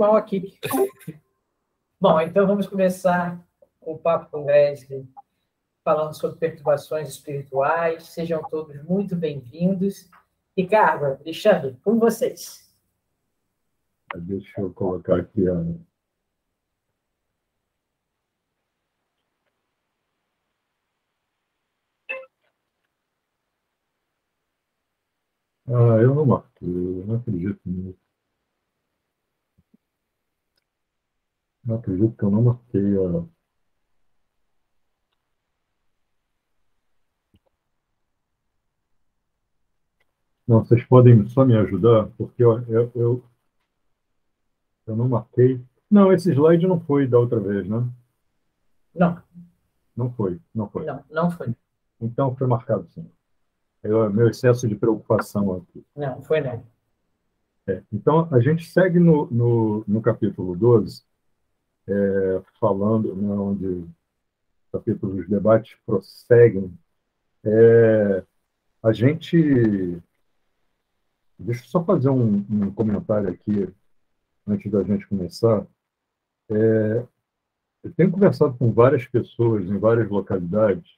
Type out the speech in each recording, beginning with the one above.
mal aqui. Bom, então vamos começar com o Papo com Wesley, falando sobre perturbações espirituais. Sejam todos muito bem-vindos. Ricardo, Alexandre, com vocês. Deixa eu colocar aqui a... eu não marquei, eu não acredito nisso. Não acredito que eu não marquei a... Não, vocês podem só me ajudar, porque eu não marquei. Não, esse slide não foi da outra vez, né? Não. Não foi, não foi. Não foi. Então foi marcado, sim. Meu excesso de preocupação aqui. Não, foi não. Então, a gente segue no capítulo 12, falando, né, onde os capítulos dos debates prosseguem. A gente... Deixa eu só fazer um comentário aqui, antes da gente começar. Eu tenho conversado com várias pessoas em várias localidades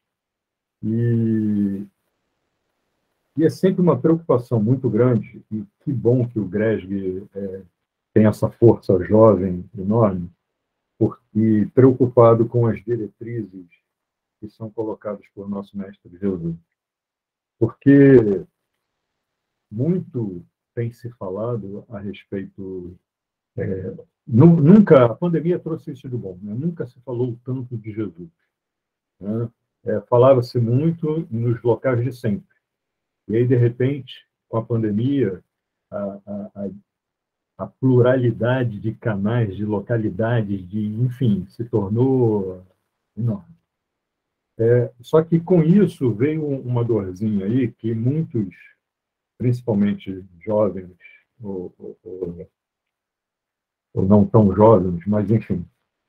e é sempre uma preocupação muito grande, e que bom que o GRESG tem essa força jovem enorme, e preocupado com as diretrizes que são colocadas por nosso Mestre Jesus. Porque muito tem se falado a respeito... Nunca, a pandemia trouxe isso de bom, né? Nunca se falou tanto de Jesus, né? Falava-se muito nos locais de sempre. E aí, de repente, com a pandemia, a pluralidade de canais, de localidades, enfim, se tornou enorme. Só que com isso veio uma dorzinha aí que muitos, principalmente jovens ou não tão jovens, mas enfim,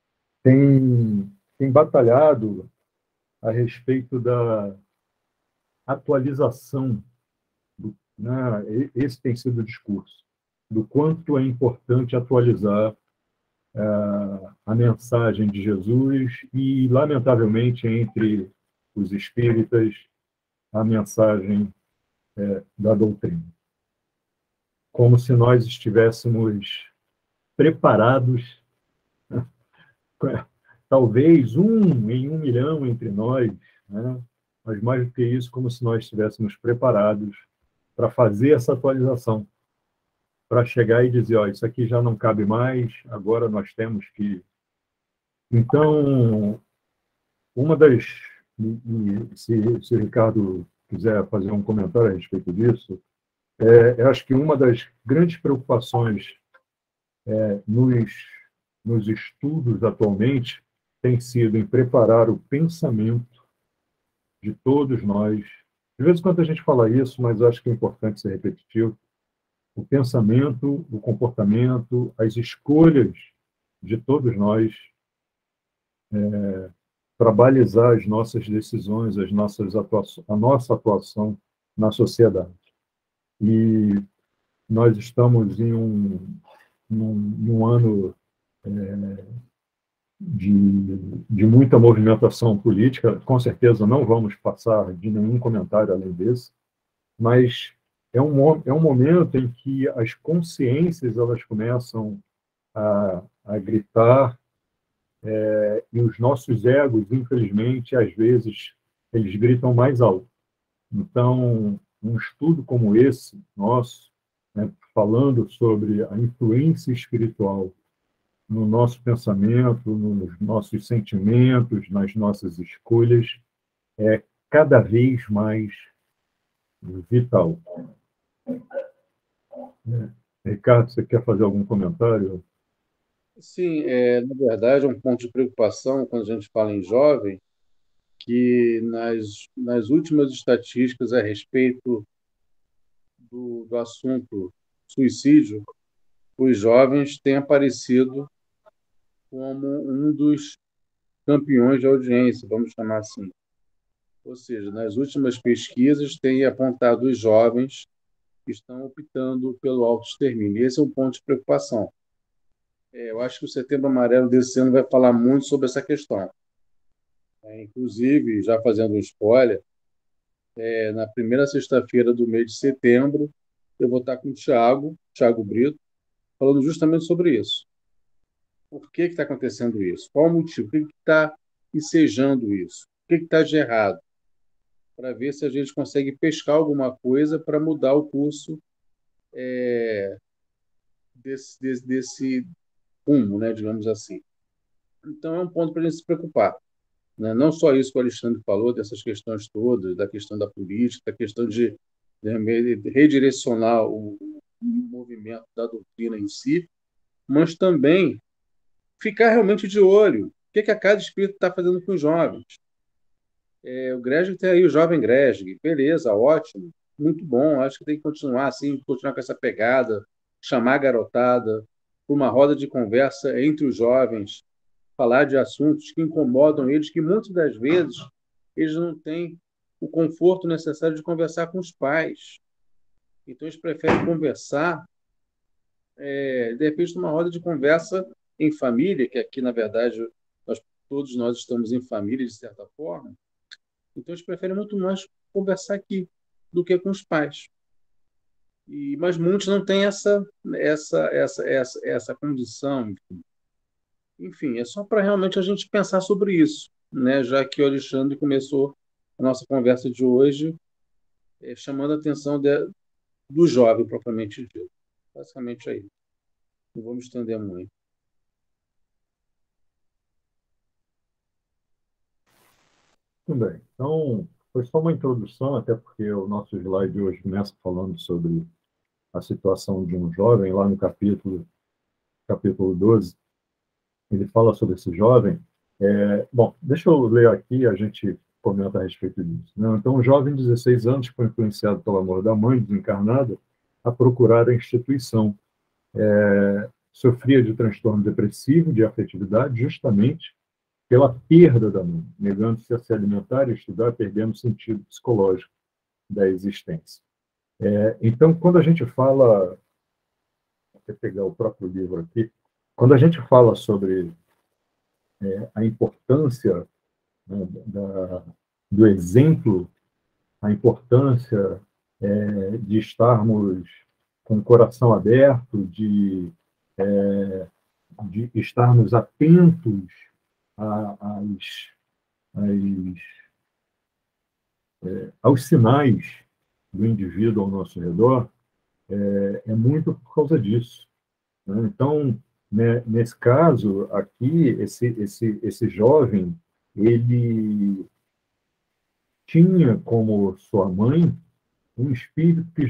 têm batalhado a respeito da atualização, né? Esse tem sido o discurso, do quanto é importante atualizar a mensagem de Jesus e, lamentavelmente, entre os espíritas, a mensagem da doutrina. Como se nós estivéssemos preparados, talvez em 1 milhão entre nós, né? Mas mais do que isso, como se nós estivéssemos preparados para fazer essa atualização, para chegar e dizer, isso aqui já não cabe mais, agora nós temos que... Então, uma das... se o Ricardo quiser fazer um comentário a respeito disso, eu acho que uma das grandes preocupações nos estudos atualmente tem sido em preparar o pensamento de todos nós. De vez em quando a gente fala isso, mas acho que é importante ser repetitivo. O pensamento, o comportamento, as escolhas de todos nós para balizar as nossas decisões, a nossa atuação na sociedade. E nós estamos em num ano de muita movimentação política. Com certeza não vamos passar de nenhum comentário além desse, mas é um momento em que as consciências elas começam a gritar, e os nossos egos, infelizmente, às vezes, eles gritam mais alto. Então, um estudo como esse, nosso, né, falando sobre a influência espiritual no nosso pensamento, nos nossos sentimentos, nas nossas escolhas, é cada vez mais vital. Ricardo, você quer fazer algum comentário? Sim, na verdade, é um ponto de preocupação quando a gente fala em jovem, que nas últimas estatísticas a respeito do assunto suicídio, os jovens têm aparecido como um dos campeões de audiência, vamos chamar assim. Ou seja, nas últimas pesquisas têm apontado os jovens que estão optando pelo autoextermínio. Esse é um ponto de preocupação. Eu acho que o Setembro Amarelo desse ano vai falar muito sobre essa questão. Inclusive, já fazendo um spoiler, na primeira sexta-feira do mês de setembro, eu vou estar com o Thiago Brito, falando justamente sobre isso. Por que está acontecendo isso? Qual o motivo? O que está ensejando isso? O que está de errado? Para ver se a gente consegue pescar alguma coisa para mudar o curso desse rumo, né, digamos assim. Então, é um ponto para a gente se preocupar. Né? Não só isso que o Alexandre falou, dessas questões todas, da questão da política, da questão de redirecionar o movimento da doutrina em si, mas também ficar realmente de olho. O que a Casa Espírita está fazendo com os jovens? O Greg tem aí o Jovem Greg, beleza, ótimo, muito bom, acho que tem que continuar assim, continuar com essa pegada, chamar a garotada para uma roda de conversa entre os jovens, falar de assuntos que incomodam eles, que muitas das vezes eles não têm o conforto necessário de conversar com os pais. Então, eles preferem conversar, de repente, numa roda de conversa em família, que aqui, na verdade, todos nós estamos em família, de certa forma. Então, eles preferem muito mais conversar aqui do que com os pais. Mas muitos não têm essa condição. Enfim, é só para realmente a gente pensar sobre isso, né? Já que o Alexandre começou a nossa conversa de hoje chamando a atenção do jovem, propriamente dito. Basicamente é isso. Não vou me estender muito. Tudo bem. Então, foi só uma introdução, até porque o nosso slide de hoje começa falando sobre a situação de um jovem, lá no capítulo 12, ele fala sobre esse jovem. Bom, deixa eu ler aqui, a gente comenta a respeito disso. Né? Então, um jovem de 16 anos foi influenciado pelo amor da mãe desencarnada a procurar a instituição. Sofria de transtorno depressivo, de afetividade, justamente pela perda da mãe, negando-se a se alimentar e estudar, perdendo o sentido psicológico da existência. Então, quando a gente fala, vou pegar o próprio livro aqui, quando a gente fala sobre a importância, né, do exemplo, a importância de estarmos com o coração aberto, de estarmos atentos aos sinais do indivíduo ao nosso redor, é muito por causa disso. Né? Então, né, nesse caso aqui, esse jovem, ele tinha como sua mãe um espírito que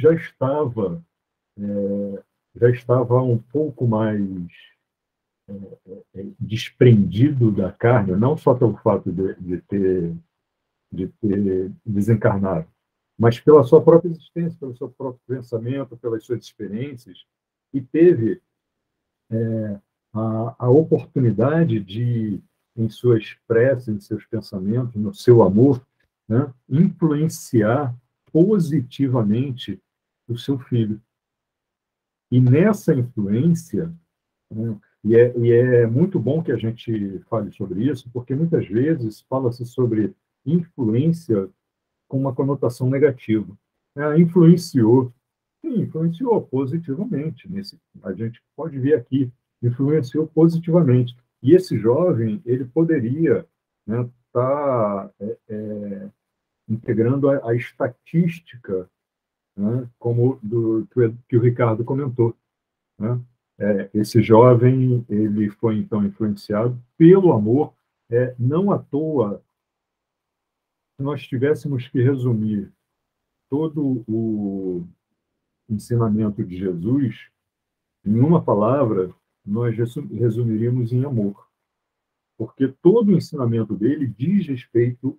já estava um pouco mais desprendido da carne, não só pelo fato de ter desencarnado, mas pela sua própria existência, pelo seu próprio pensamento, pelas suas experiências, e teve a oportunidade de, em suas preces, em seus pensamentos, no seu amor, né, influenciar positivamente o seu filho. E nessa influência, né, e é muito bom que a gente fale sobre isso, porque muitas vezes fala-se sobre influência com uma conotação negativa. Influenciou. Sim, influenciou positivamente. A gente pode ver aqui, influenciou positivamente. E esse jovem, ele poderia, né, estar integrando a estatística, né, como que o Ricardo comentou. Né? Esse jovem, ele foi então influenciado pelo amor. Não à toa, se nós tivéssemos que resumir todo o ensinamento de Jesus em uma palavra, nós resumiríamos em amor, porque todo o ensinamento dele diz respeito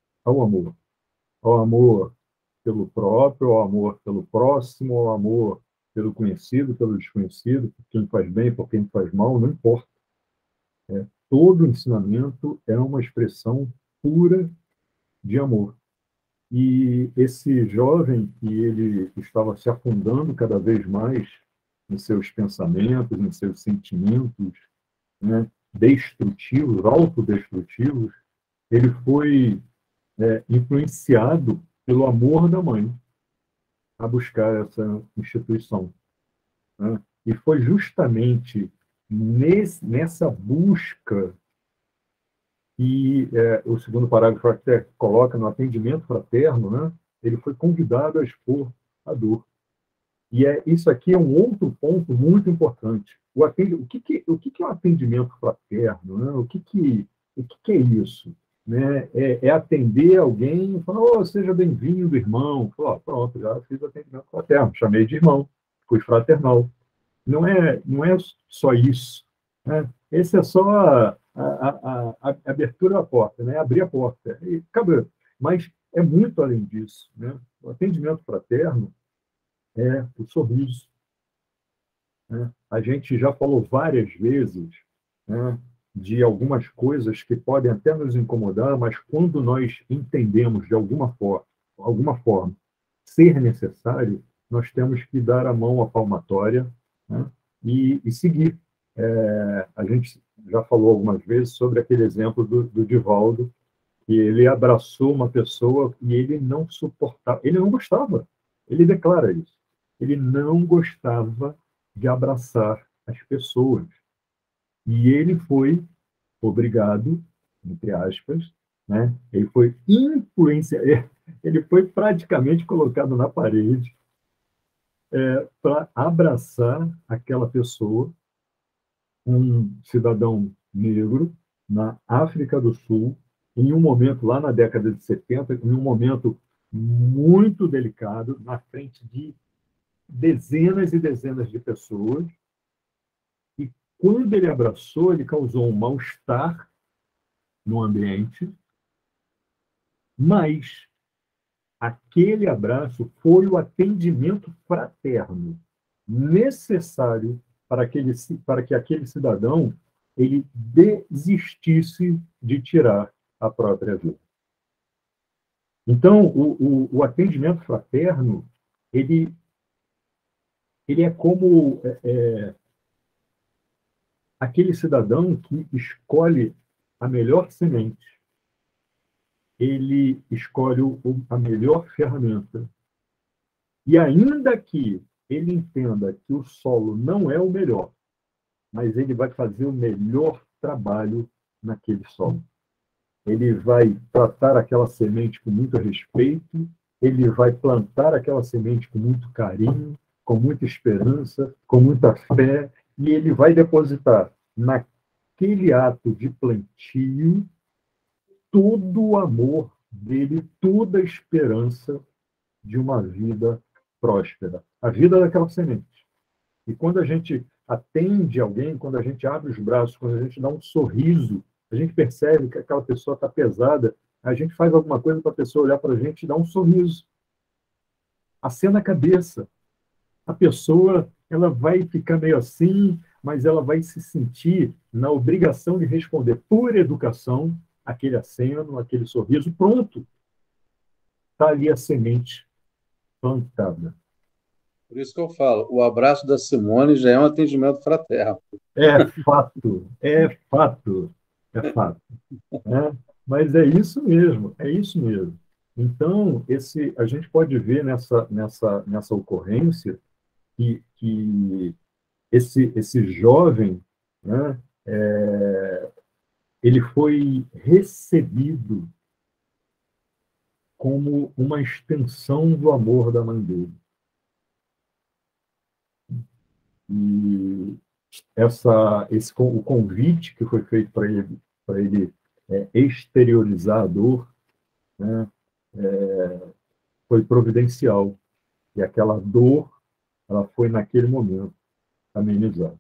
ao amor pelo próprio, ao amor pelo próximo, ao amor pelo conhecido, pelo desconhecido, por quem faz bem, por quem faz mal, não importa. Todo o ensinamento é uma expressão pura de amor. E esse jovem, que ele estava se afundando cada vez mais em seus pensamentos, em seus sentimentos, né, destrutivos, autodestrutivos, ele foi influenciado pelo amor da mãe a buscar essa instituição, né? E foi justamente nessa busca que o segundo parágrafo até coloca no atendimento fraterno, né? Ele foi convidado a expor a dor. E isso aqui é um outro ponto muito importante. O que é o atendimento fraterno? Né? O que é isso? Né? É atender alguém e falar, oh, seja bem-vindo, irmão. Oh, pronto, já fiz atendimento fraterno, chamei de irmão, fui fraternal. Não é só isso. Né? Esse é só a abertura da porta, né? Abrir a porta. E acabou. Mas é muito além disso. Né? O atendimento fraterno é o sorriso. Né? A gente já falou várias vezes, né, de algumas coisas que podem até nos incomodar, mas quando nós entendemos de alguma forma ser necessário, nós temos que dar a mão à palmatória, né, e seguir. A gente já falou algumas vezes sobre aquele exemplo do Divaldo, que ele abraçou uma pessoa e ele não suportava, ele não gostava, ele declara isso. Ele não gostava de abraçar as pessoas. E ele foi obrigado, entre aspas, né? Ele foi influenciado, ele foi praticamente colocado na parede para abraçar aquela pessoa, um cidadão negro, na África do Sul, em um momento, lá na década de 70, em um momento muito delicado, na frente de dezenas e dezenas de pessoas, e quando ele abraçou, ele causou um mal-estar no ambiente, mas aquele abraço foi o atendimento fraterno necessário para que aquele cidadão ele desistisse de tirar a própria vida. Então, o atendimento fraterno, ele é como aquele cidadão que escolhe a melhor semente, ele escolhe a melhor ferramenta. E ainda que ele entenda que o solo não é o melhor, mas ele vai fazer o melhor trabalho naquele solo. Ele vai tratar aquela semente com muito respeito, ele vai plantar aquela semente com muito carinho, com muita esperança, com muita fé, e ele vai depositar naquele ato de plantio todo o amor dele, toda a esperança de uma vida próspera, a vida daquela semente. E quando a gente atende alguém, quando a gente abre os braços, quando a gente dá um sorriso, a gente percebe que aquela pessoa está pesada, a gente faz alguma coisa para a pessoa olhar para a gente e dar um sorriso. Acena a cabeça. A pessoa ela vai ficar meio assim, mas ela vai se sentir na obrigação de responder por educação aquele aceno, aquele sorriso, pronto. Está ali a semente plantada. Por isso que eu falo, o abraço da Simone já é um atendimento fraterno. É fato, é fato, é fato. Né? Mas é isso mesmo, é isso mesmo. Então, a gente pode ver nessa ocorrência que esse jovem, né, ele foi recebido como uma extensão do amor da mãe dele. E o convite que foi feito para ele exteriorizar a dor, né, foi providencial. E aquela dor, ela foi naquele momento amenizada.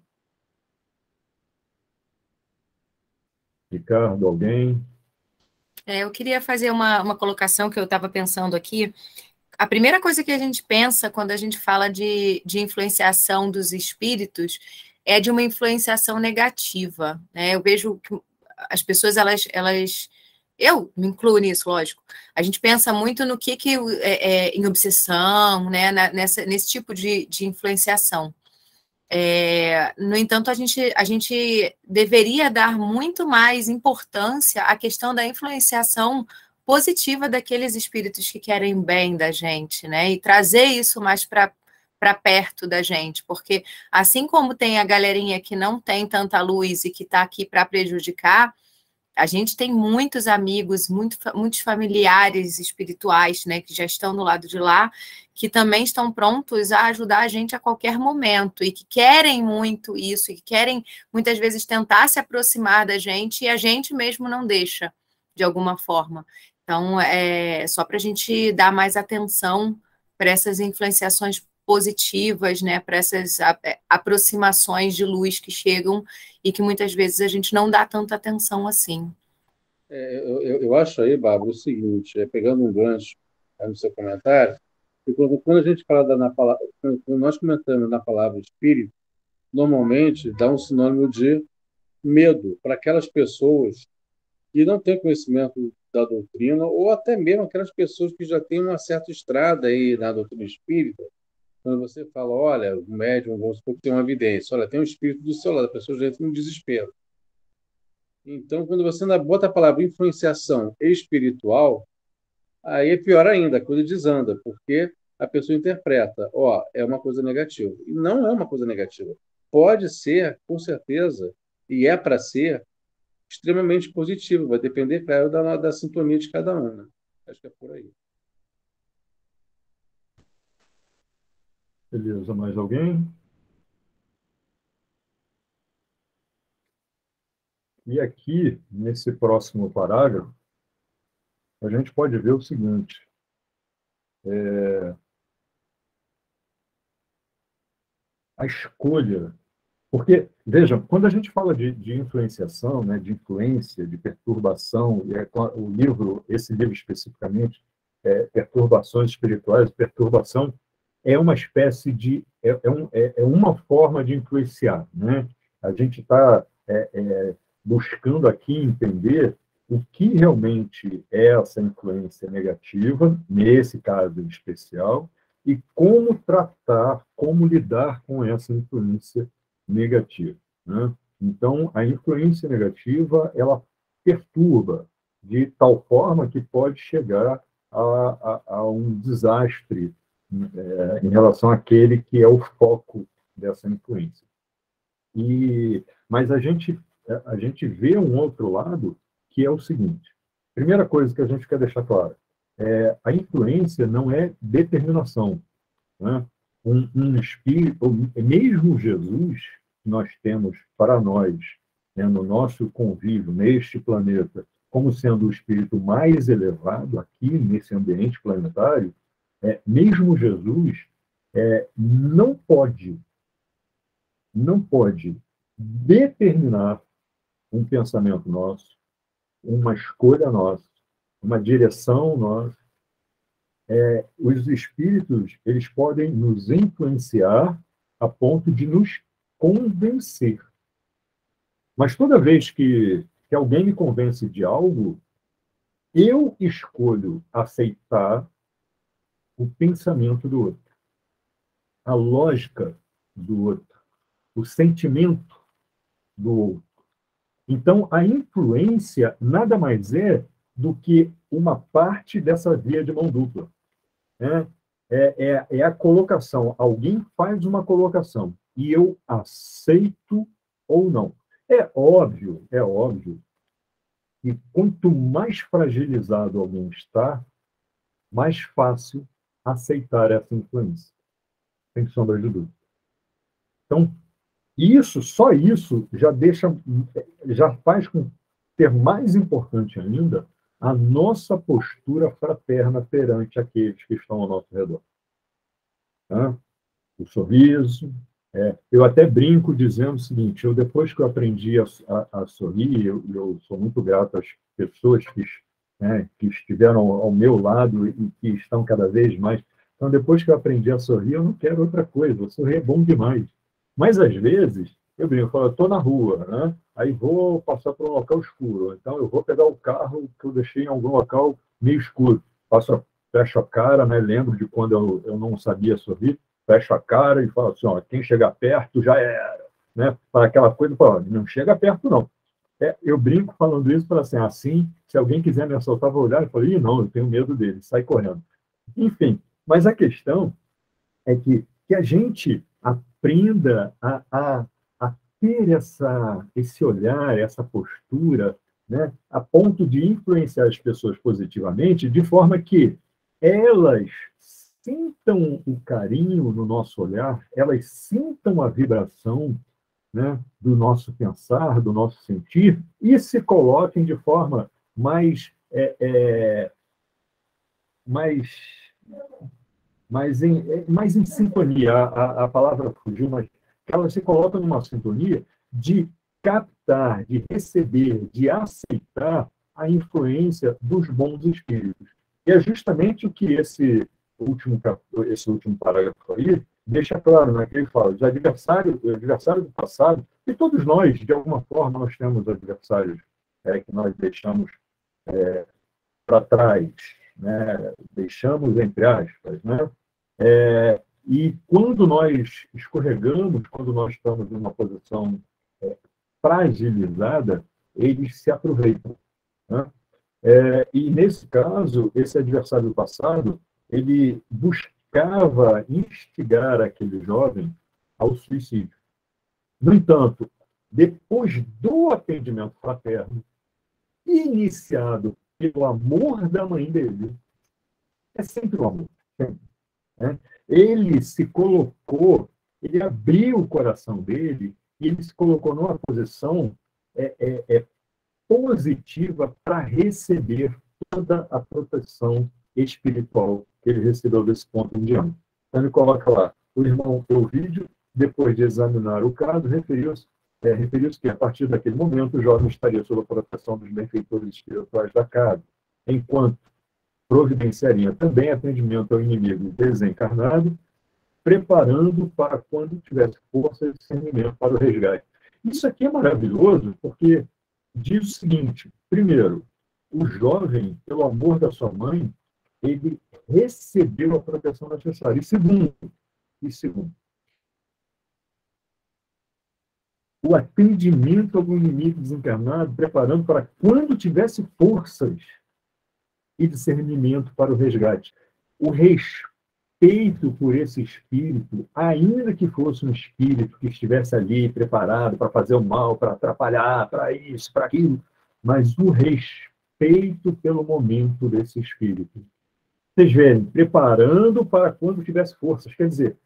Ricardo, alguém? Eu queria fazer uma colocação que eu estava pensando aqui. A primeira coisa que a gente pensa quando a gente fala de influenciação dos espíritos é de uma influenciação negativa, né? Eu vejo que as pessoas, eu me incluo nisso, lógico, a gente pensa muito no que em obsessão, né? Nesse tipo de influenciação. No entanto, a gente deveria dar muito mais importância à questão da influenciação positiva daqueles espíritos que querem bem da gente, né? E trazer isso mais para perto da gente, porque assim como tem a galerinha que não tem tanta luz e que está aqui para prejudicar, a gente tem muitos amigos, muitos familiares espirituais, né, que já estão do lado de lá, que também estão prontos a ajudar a gente a qualquer momento e que querem muito isso, e que querem muitas vezes tentar se aproximar da gente e a gente mesmo não deixa, de alguma forma. Então, só para a gente dar mais atenção para essas influenciações positivas, né, para essas aproximações de luz que chegam e que muitas vezes a gente não dá tanta atenção assim. Eu acho aí, Bárbara, o seguinte, pegando um gancho aí no seu comentário, que quando a gente fala quando nós comentamos na palavra espírito, normalmente dá um sinônimo de medo para aquelas pessoas que não têm conhecimento da doutrina, ou até mesmo aquelas pessoas que já têm uma certa estrada aí na doutrina espírita. Quando você fala, olha, o médium, vamos supor que tem uma evidência, olha, tem um espírito do seu lado, a pessoa já entra no desespero. Então, quando você bota a palavra influenciação espiritual, aí é pior ainda, a coisa desanda, porque a pessoa interpreta, é uma coisa negativa. E não é uma coisa negativa. Pode ser, com certeza, e é para ser, extremamente positivo. Vai depender, claro, da sintonia de cada um, né? Acho que é por aí. Beleza, mais alguém? E aqui, nesse próximo parágrafo, a gente pode ver o seguinte. A escolha... Porque, veja, quando a gente fala de influenciação, né, de influência, de perturbação, esse livro especificamente, Perturbações Espirituais, perturbação é uma espécie de... é uma forma de influenciar, né? A gente está buscando aqui entender o que realmente é essa influência negativa, nesse caso em especial, e como tratar, como lidar com essa influência negativa, né? Então, a influência negativa, ela perturba de tal forma que pode chegar a um desastre em relação àquele que é o foco dessa influência. Mas a gente vê um outro lado, que é o seguinte. Primeira coisa que a gente quer deixar clara, a influência não é determinação, né? Um espírito, mesmo Jesus, nós temos para nós, né, no nosso convívio, neste planeta, como sendo o espírito mais elevado aqui, nesse ambiente planetário, mesmo Jesus não pode determinar um pensamento nosso, uma escolha nossa, uma direção nossa. Os espíritos, eles podem nos influenciar a ponto de nos convencer. Mas toda vez que alguém me convence de algo, eu escolho aceitar o pensamento do outro, a lógica do outro, o sentimento do outro. Então, a influência nada mais é do que uma parte dessa via de mão dupla. É a colocação. Alguém faz uma colocação e eu aceito ou não. É óbvio que quanto mais fragilizado alguém está, mais fácil aceitar essa influência. Sem sombra de dúvida. Então, só isso já faz com ser mais importante ainda a nossa postura fraterna perante aqueles que estão ao nosso redor. O sorriso. Eu até brinco dizendo o seguinte, depois que eu aprendi a sorrir, eu sou muito grato às pessoas que estiveram ao meu lado e que estão cada vez mais. Então, depois que eu aprendi a sorrir, eu não quero outra coisa. Sorrir é bom demais. Mas, às vezes, eu brinco, eu falo, estou na rua, né? Aí vou passar por um local escuro. Então, eu vou pegar o carro que eu deixei em algum local meio escuro. Fecho a cara, né? Lembro de quando eu não sabia sorrir. fecha a cara e fala assim, ó, quem chegar perto já era, né? Para aquela coisa, pô, não chega perto, não. Eu brinco falando isso para assim, se alguém quiser me assaltar, vou olhar e falar, ih, não, eu tenho medo dele, sai correndo. Enfim, mas a questão é que a gente aprenda a ter esse olhar, essa postura, né, a ponto de influenciar as pessoas positivamente, de forma que elas sintam o carinho no nosso olhar, elas sintam a vibração, né, do nosso pensar, do nosso sentir, e se coloquem de forma mais, mais em sintonia. A palavra fugiu, mas elas se colocam numa sintonia de captar, de receber, de aceitar a influência dos bons espíritos. E é justamente o que esse último parágrafo aí deixa claro, né? Que ele fala de adversário do passado, e todos nós, de alguma forma, nós temos adversários que nós deixamos para trás, né? Deixamos entre aspas, né? E quando nós escorregamos, quando nós estamos em uma posição fragilizada, eles se aproveitam, né? E nesse caso, esse adversário do passado, ele buscava instigar aquele jovem ao suicídio. No entanto, depois do atendimento fraterno, iniciado pelo amor da mãe dele, é sempre o amor, sempre, né? Ele se colocou, ele abriu o coração dele e ele se colocou numa posição positiva para receber toda a proteção espiritual que ele recebeu desse ponto em diante. Então ele coloca lá, o irmão Ovídio, depois de examinar o caso, referiu-se que, a partir daquele momento, o jovem estaria sob a proteção dos benfeitores espirituais da casa, enquanto providenciaria também atendimento ao inimigo desencarnado, preparando para quando tivesse força e discernimento para o resgate. Isso aqui é maravilhoso, porque diz o seguinte: primeiro, o jovem, pelo amor da sua mãe, ele recebeu a proteção necessária. E segundo, o atendimento ao inimigo desencarnado, preparando para quando tivesse forças e discernimento para o resgate. O respeito por esse espírito, ainda que fosse um espírito que estivesse ali preparado para fazer o mal, para atrapalhar, para isso, para aquilo, mas o respeito pelo momento desse espírito. Vocês veem, preparando para quando tivesse forças. Quer dizer,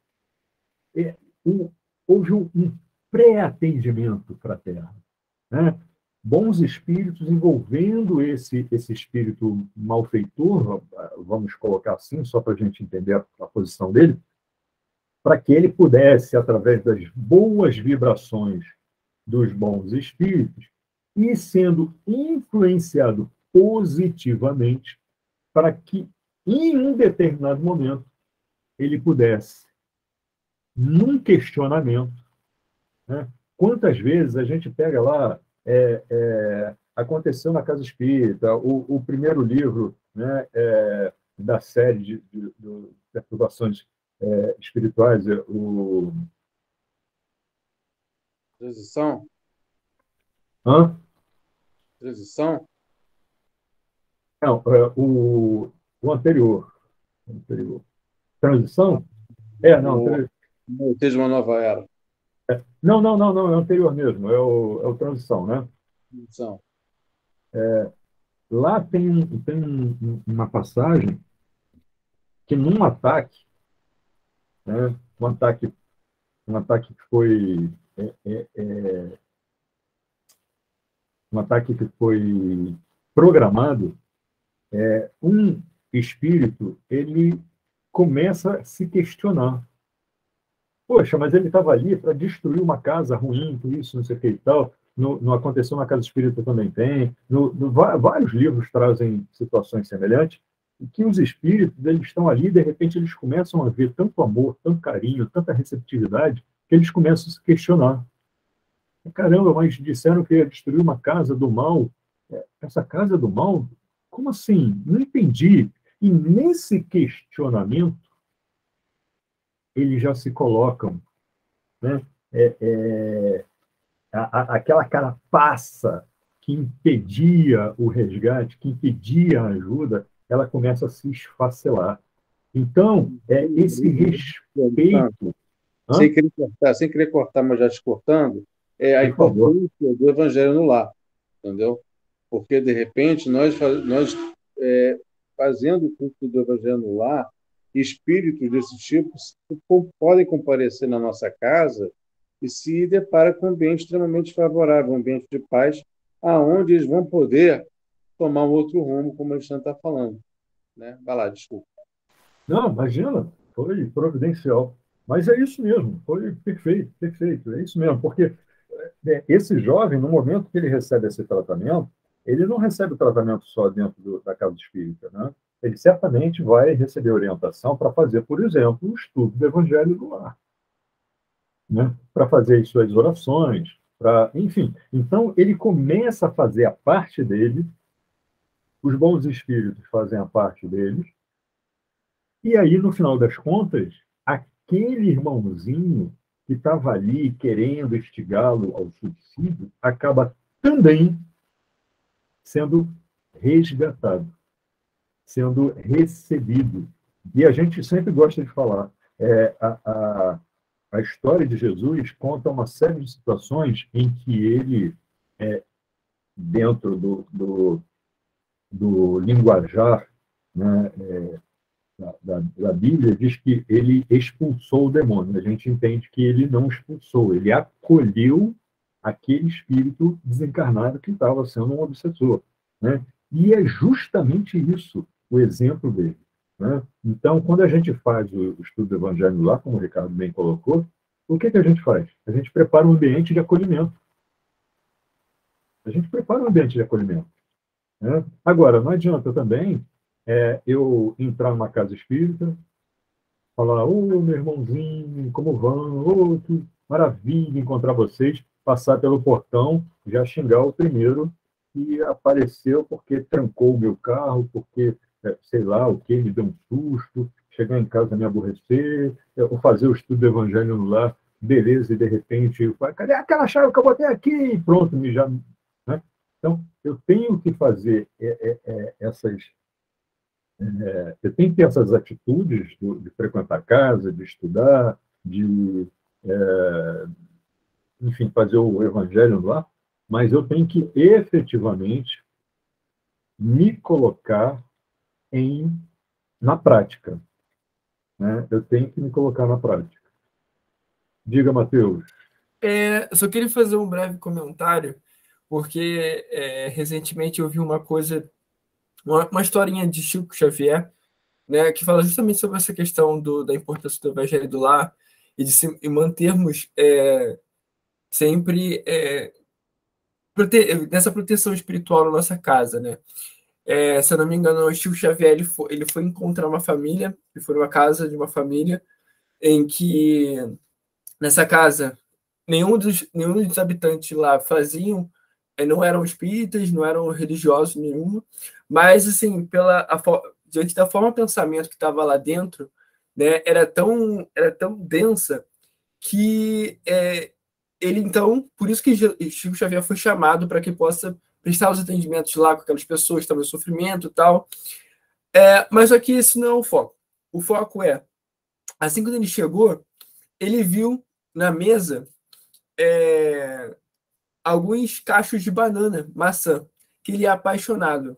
houve um pré-atendimento fraterno, né? Bons espíritos envolvendo esse espírito malfeitor, vamos colocar assim, só para a gente entender a posição dele, para que ele pudesse, através das boas vibrações dos bons espíritos, ir sendo influenciado positivamente para que, em um determinado momento, ele pudesse, num questionamento, né? Quantas vezes a gente pega lá, aconteceu na Casa Espírita, o primeiro livro, né, da série de perturbações espirituais, o... Transição? Hã? Transição? Não, o anterior. Transição? Não. Seja uma nova era. Não, é o anterior mesmo, é o Transição, né? Transição. Lá tem uma passagem que, num ataque, né, um ataque que foi um ataque que foi programado, um espírito, ele começa a se questionar. Poxa, mas ele estava ali para destruir uma casa ruim, por isso, não sei o que e tal. Não aconteceu na Casa Espírita, também tem. Vários livros trazem situações semelhantes, e que os espíritos, eles estão ali e, de repente, eles começam a ver tanto amor, tanto carinho, tanta receptividade, que eles começam a se questionar. Caramba, mas disseram que ia destruir uma casa do mal. Essa casa do mal? Como assim? Não entendi. E nesse questionamento, eles já se colocam, né? Aquela carapaça que impedia o resgate, que impedia a ajuda, ela começa a se esfacelar. Então, esse respeito... Sem querer cortar, mas já te cortando, a Por favor. importância do evangelho no lar, entendeu? Porque, de repente, nós fazendo o culto do evangelho no lar, espíritos desse tipo podem comparecer na nossa casa e se depara com um ambiente extremamente favorável, um ambiente de paz, aonde eles vão poder tomar um outro rumo, como a gente está falando. Né? Vai lá, desculpa. Não, imagina, foi providencial. Mas é isso mesmo, foi perfeito, perfeito, é isso mesmo, porque esse jovem, no momento que ele recebe esse tratamento, ele não recebe o tratamento só dentro da casa espírita, né? Ele certamente vai receber orientação para fazer, por exemplo, o estudo do Evangelho no lar, né? Para fazer as suas orações, enfim. Então, ele começa a fazer a parte dele, os bons espíritos fazem a parte deles, e aí, no final das contas, aquele irmãozinho que estava ali querendo instigá-lo ao suicídio acaba também sendo resgatado, sendo recebido. E a gente sempre gosta de falar, a história de Jesus conta uma série de situações em que ele, dentro do linguajar, né, da Bíblia, diz que ele expulsou o demônio. A gente entende que ele não expulsou, ele acolheu aquele espírito desencarnado que estava sendo um obsessor. Né? E é justamente isso o exemplo dele. Né? Então, quando a gente faz o estudo do Evangelho lá, como o Ricardo bem colocou, o que a gente faz? A gente prepara um ambiente de acolhimento. A gente prepara um ambiente de acolhimento. Né? Agora, não adianta também eu entrar numa casa espírita, falar, meu irmãozinho, como vão? Que maravilha encontrar vocês, passar pelo portão, já xingar o primeiro que apareceu porque trancou o meu carro, porque, sei lá, o que, me deu um susto, chegar em casa me aborrecer, ou fazer o estudo do Evangelho no lar, beleza, e de repente, eu falo, cadê aquela chave que eu botei aqui? E pronto, né? Então, eu tenho que fazer eu tenho que ter essas atitudes de frequentar a casa, de estudar, de, enfim, fazer o evangelho lá, mas eu tenho que efetivamente me colocar na prática. Né? Eu tenho que me colocar na prática. Diga, Matheus. Eu só queria fazer um breve comentário, porque recentemente eu vi uma coisa, uma historinha de Chico Xavier, né, que fala justamente sobre essa questão da importância do Evangelho do lar e de mantermos sempre nessa proteção espiritual na nossa casa, né? Se eu não me engano, o Chico Xavier ele foi encontrar uma família, ele foi numa casa de uma família em que nessa casa nenhum dos habitantes lá não eram espíritas, não eram religiosos nenhum, mas assim diante da forma de pensamento que estava lá dentro, né, era tão densa que ele, então, por isso que Chico Xavier foi chamado para que possa prestar os atendimentos lá com aquelas pessoas que estavam em sofrimento e tal. Mas aqui esse não é o foco. O foco assim que ele chegou, ele viu na mesa alguns cachos de banana, maçã, que ele é apaixonado,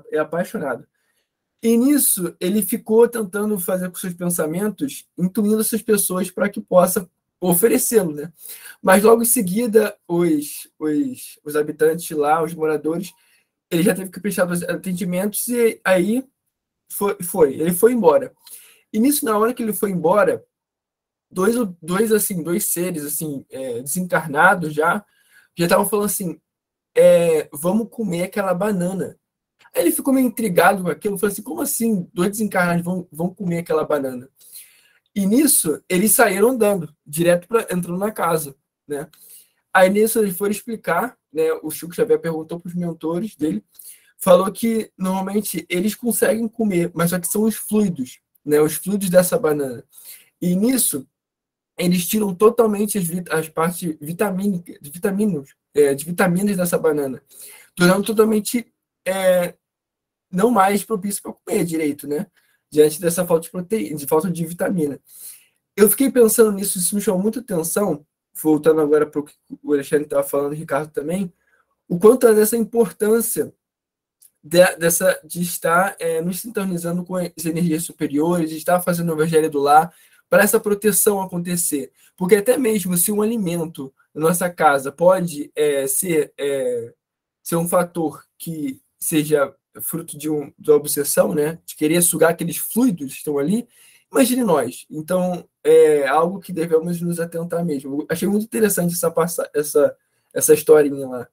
E nisso, ele ficou tentando fazer com seus pensamentos, intuindo essas pessoas para que possa oferecê-lo, né? Mas logo em seguida, os habitantes lá, os moradores, ele já teve que prestar os atendimentos e aí ele foi embora. E nisso, na hora que ele foi embora, dois seres assim, desencarnados já estavam falando assim, vamos comer aquela banana. Aí ele ficou meio intrigado com aquilo, falou assim, como assim 2 desencarnados vão comer aquela banana? E nisso, eles saíram andando, entrando na casa, né? Aí nisso eles foram explicar, né? O Chico Xavier perguntou para os mentores dele, falou que normalmente eles conseguem comer, mas só que são os fluidos, né? Os fluidos dessa banana. E nisso, eles tiram totalmente as partes vitamínicas, de vitaminas dessa banana, tornando totalmente não mais propício para comer direito, né? Diante dessa falta de proteína, de falta de vitamina. Eu fiquei pensando nisso, isso me chamou muita atenção, voltando agora para o que o Alexandre estava falando, o Ricardo também, o quanto é dessa importância de estar nos sintonizando com as energias superiores, de estar fazendo o evangelho do lar, para essa proteção acontecer. Porque até mesmo se um alimento na nossa casa pode ser um fator que seja fruto de uma obsessão, né, de querer sugar aqueles fluidos que estão ali, imagine nós. Então, é algo que devemos nos atentar mesmo. Eu achei muito interessante essa historinha lá.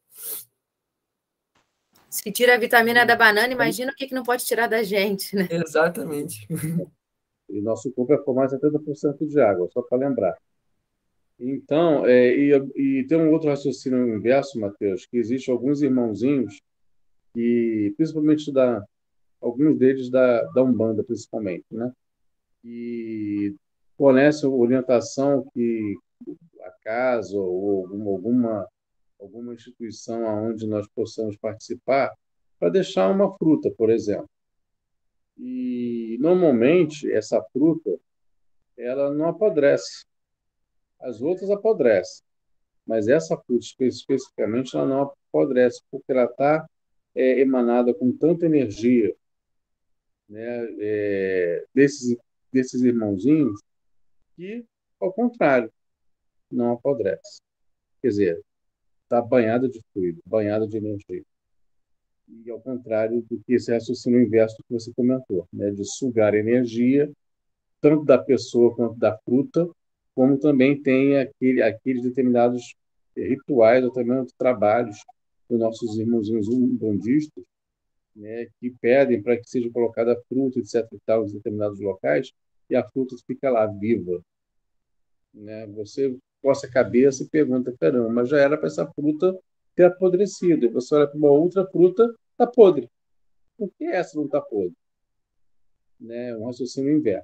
Se tira a vitamina da banana, imagina o que não pode tirar da gente, né? Exatamente. E nosso corpo é formado 70% de água, só para lembrar. Então, e tem um outro raciocínio inverso, Mateus, que existem alguns irmãozinhos, que, principalmente alguns deles da Umbanda, principalmente, né? E fornecem orientação que a casa ou alguma instituição aonde nós possamos participar para deixar uma fruta, por exemplo. E, normalmente, essa fruta ela não apodrece. As outras apodrecem, mas essa fruta especificamente ela não apodrece, porque ela está emanada com tanta energia, né, desses irmãozinhos, que, ao contrário, não apodrece. Quer dizer, está banhada de fluido, banhada de energia. E ao contrário do que esse raciocínio inverso que você comentou, né, de sugar energia, tanto da pessoa quanto da fruta, como também tem aqueles determinados rituais ou também trabalhos dos nossos irmãozinhos umbandistas, né, que pedem para que seja colocada fruta, etc. e tal, em determinados locais, e a fruta fica lá, viva. Né? Você coça a cabeça e pergunta, caramba, mas já era para essa fruta ter apodrecido. E você olha para uma outra fruta, está podre. Por que essa não está podre? Né? Um raciocínio inverso.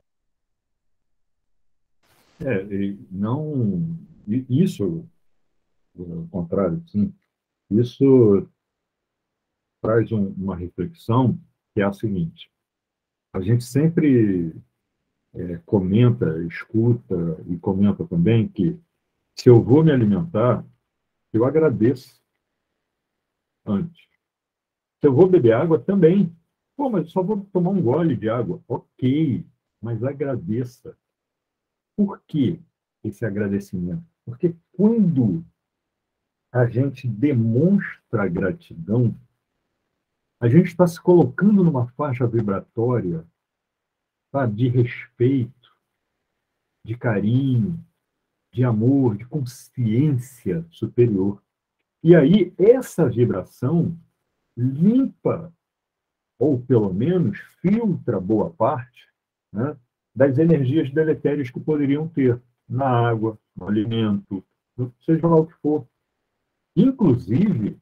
Isso, ao contrário, sim, isso traz uma reflexão que é a seguinte: a gente sempre comenta, escuta e comenta também que se eu vou me alimentar, eu agradeço antes. Se eu vou beber água, também. Pô, mas só vou tomar um gole de água. Ok, mas agradeça. Por que esse agradecimento? Porque quando a gente demonstra gratidão, a gente está se colocando numa faixa vibratória, sabe, de respeito, de carinho, de amor, de consciência superior. E aí, essa vibração limpa, ou pelo menos filtra boa parte, né, das energias deletérias que poderiam ter na água, no alimento, seja lá o que for. Inclusive,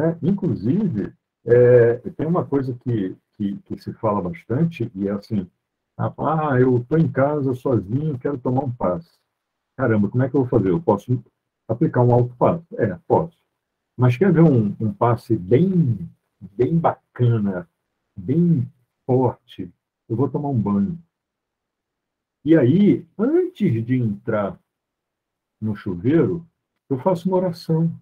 tem uma coisa que se fala bastante, e é assim: eu estou em casa sozinho, quero tomar um passe. Caramba, como é que eu vou fazer? Eu posso aplicar um autopasse? Posso. Mas quer ver um passe bem, bem bacana, bem forte? Eu vou tomar um banho. E aí, antes de entrar no chuveiro, eu faço uma oração.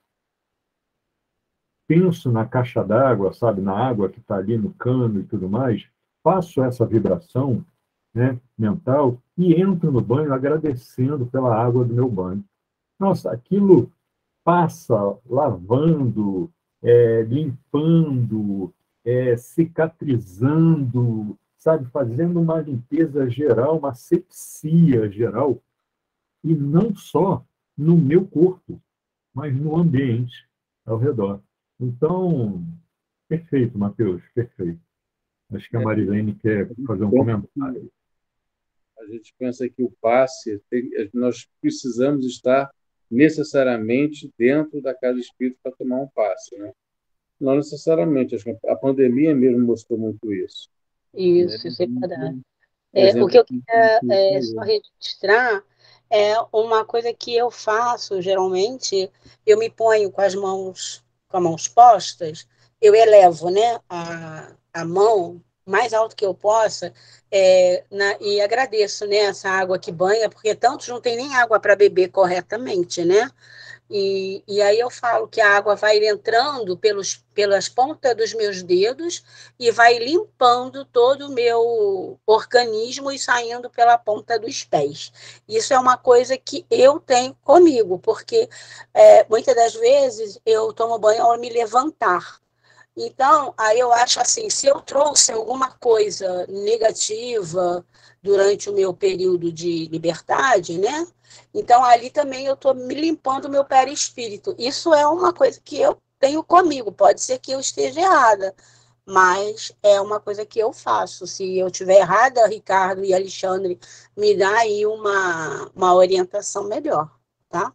Penso na caixa d'água, sabe, na água que está ali no cano e tudo mais, faço essa vibração, né, mental e entro no banho agradecendo pela água do meu banho. Nossa, aquilo passa lavando, limpando, cicatrizando, sabe, fazendo uma limpeza geral, uma asepsia geral, e não só no meu corpo, mas no ambiente ao redor. Então, perfeito, Matheus, perfeito. Acho que a Marilene quer fazer um comentário. A gente pensa que o passe, nós precisamos estar necessariamente dentro da casa espírita para tomar um passe, né? Não necessariamente, acho que a pandemia mesmo mostrou muito isso. Isso é verdade. exemplo, o que eu queria só registrar é uma coisa que eu faço, geralmente, eu me ponho com as mãos postas, eu elevo, né, a mão mais alto que eu possa, e agradeço, né, essa água que banha, porque tantos não tem nem água para beber corretamente, né? E aí eu falo que a água vai entrando pelas pontas dos meus dedos e vai limpando todo o meu organismo e saindo pela ponta dos pés. Isso é uma coisa que eu tenho comigo, porque muitas das vezes eu tomo banho ao me levantar. Então, aí eu acho assim, se eu trouxe alguma coisa negativa durante o meu período de liberdade, né? Então, ali também eu estou me limpando o meu perispírito. Isso é uma coisa que eu tenho comigo. Pode ser que eu esteja errada, mas é uma coisa que eu faço. Se eu estiver errada, Ricardo e Alexandre, me dá aí uma orientação melhor, tá?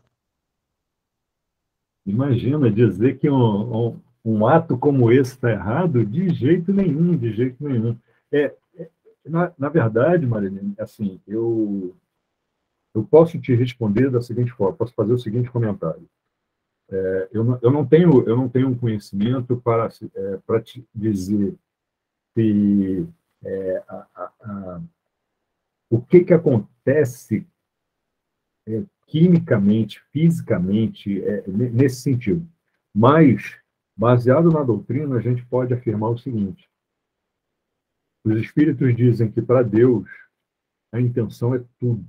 Imagina dizer que um ato como esse está errado? De jeito nenhum, de jeito nenhum. Na verdade, Marilene, assim, eu posso te responder da seguinte forma, posso fazer o seguinte comentário. Eu não tenho um conhecimento para te dizer se o que acontece quimicamente, fisicamente, nesse sentido. Mas, baseado na doutrina, a gente pode afirmar o seguinte: os espíritos dizem que para Deus a intenção é tudo.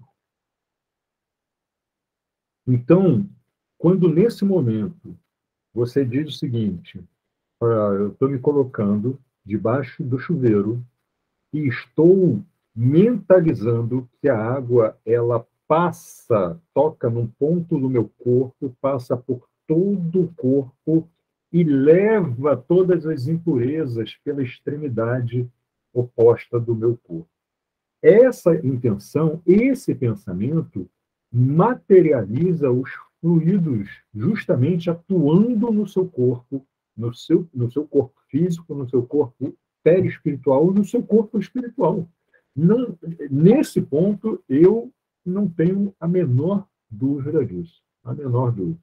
Então, quando nesse momento você diz o seguinte: eu estou me colocando debaixo do chuveiro e estou mentalizando que a água ela toca num ponto do meu corpo, passa por todo o corpo e leva todas as impurezas pela extremidade oposta do meu corpo. Essa intenção, esse pensamento, materializa os fluidos justamente atuando no seu corpo, no seu corpo físico, no seu corpo perispiritual, no seu corpo espiritual. Não, nesse ponto, eu não tenho a menor dúvida disso. A menor dúvida.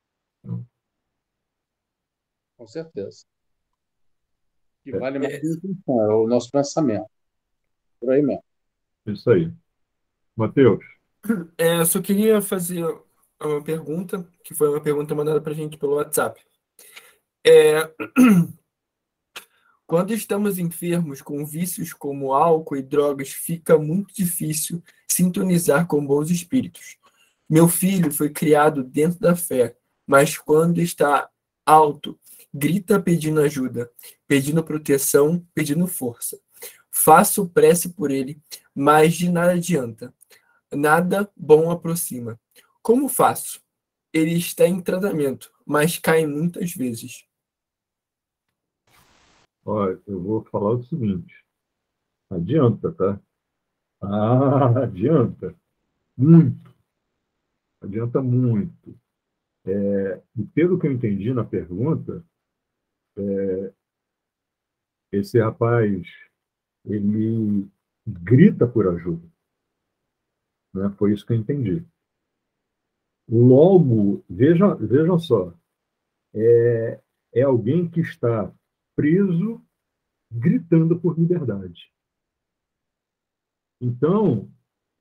Com certeza. O que vale mais é o nosso pensamento. Por aí mesmo. Isso aí. Mateus? Eu só queria fazer uma pergunta, que foi uma pergunta mandada para a gente pelo WhatsApp. Quando estamos enfermos com vícios como álcool e drogas, fica muito difícil sintonizar com bons espíritos. Meu filho foi criado dentro da fé, mas quando está alto, grita pedindo ajuda, pedindo proteção, pedindo força. Faço prece por ele, mas de nada adianta. Nada bom aproxima. Como faço? Ele está em tratamento, mas cai muitas vezes. Olha, eu vou falar o seguinte: adianta, tá? Adianta muito. Adianta muito. E pelo que eu entendi na pergunta, esse rapaz, ele grita por ajuda. Né? Foi isso que eu entendi. Logo, vejam só, é alguém que está preso, gritando por liberdade. Então,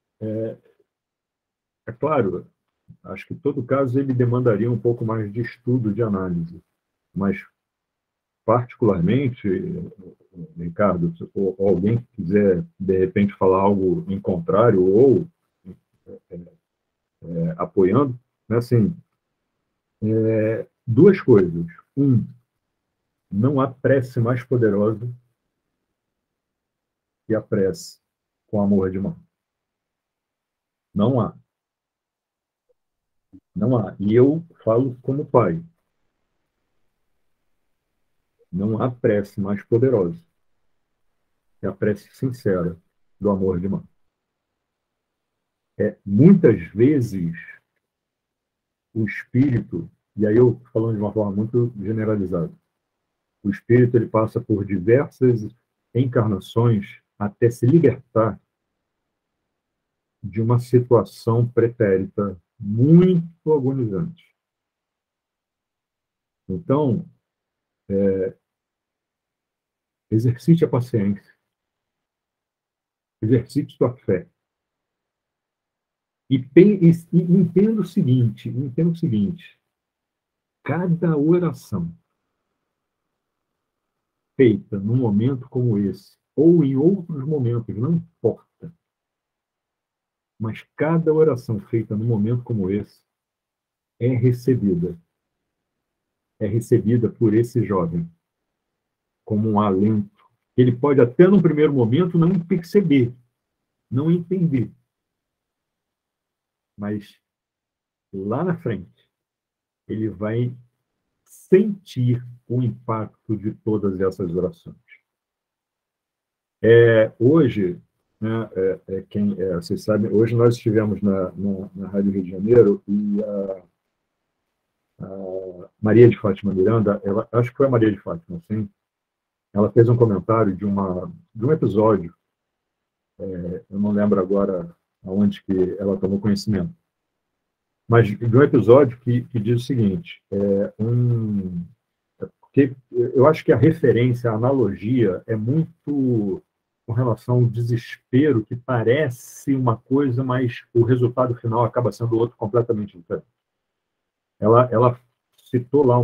é claro, acho que todo caso ele demandaria um pouco mais de estudo, de análise, mas particularmente, Ricardo, ou alguém que quiser de repente falar algo em contrário ou apoiando, né, assim, duas coisas. Não há prece mais poderosa que a prece com amor de mão. Não há. Não há. E eu falo como pai. Não há prece mais poderosa que a prece sincera do amor de mão. Muitas vezes, o espírito, e aí eu estou falando de uma forma muito generalizada, o espírito ele passa por diversas encarnações até se libertar de uma situação pretérita muito agonizante. Então, exercite a paciência, exercite sua fé. E entenda o seguinte, cada oração feita num momento como esse, ou em outros momentos, não importa, mas cada oração feita num momento como esse é recebida por esse jovem como um alento. Ele pode até, num primeiro momento, não perceber, não entender, mas lá na frente, ele vai sentir o impacto de todas essas orações. Hoje, né, vocês sabem, hoje nós estivemos na Rádio Rio de Janeiro e a Maria de Fátima Miranda, acho que foi a Maria de Fátima, sim, ela fez um comentário de um episódio, eu não lembro agora aonde que ela tomou conhecimento, mas de um episódio que diz o seguinte, porque eu acho que a referência, a analogia é muito com relação ao desespero, que parece uma coisa, mas o resultado final acaba sendo outro completamente diferente. Ela citou lá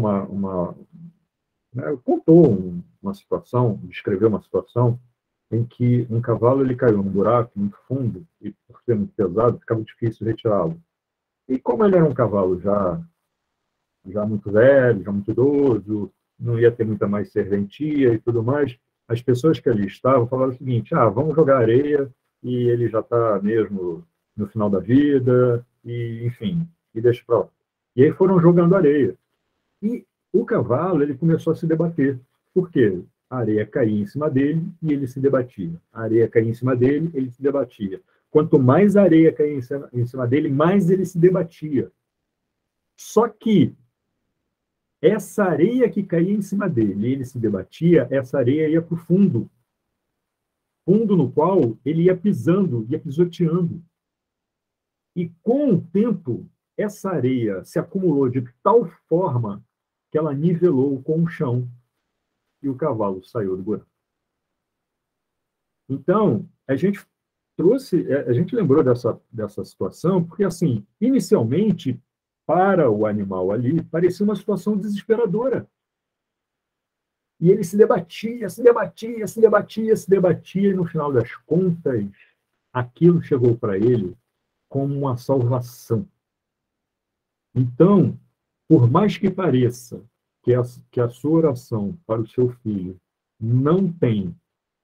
contou uma situação, descreveu uma situação em que um cavalo ele caiu num buraco muito fundo e, por ser muito pesado, ficava difícil retirá-lo. E como ele era um cavalo já muito velho, já muito idoso, não ia ter muita mais serventia e tudo mais, as pessoas que ali estavam falaram o seguinte, vamos jogar areia, e ele já está mesmo no final da vida, e enfim, e deixa para lá. E aí foram jogando areia. E o cavalo ele começou a se debater. Por quê? A areia caía em cima dele e ele se debatia. A areia caía em cima dele, ele se debatia. Quanto mais areia caía em cima dele, mais ele se debatia. Só que essa areia que caía em cima dele, ele se debatia, essa areia ia para o fundo no qual ele ia pisando, ia pisoteando. E com o tempo, essa areia se acumulou de tal forma que ela nivelou com o chão e o cavalo saiu do buraco. Então, a gente lembrou dessa situação, porque, assim, inicialmente, para o animal ali, parecia uma situação desesperadora. E ele se debatia, e no final das contas, aquilo chegou para ele como uma salvação. Então, por mais que pareça que a sua oração para o seu filho não tem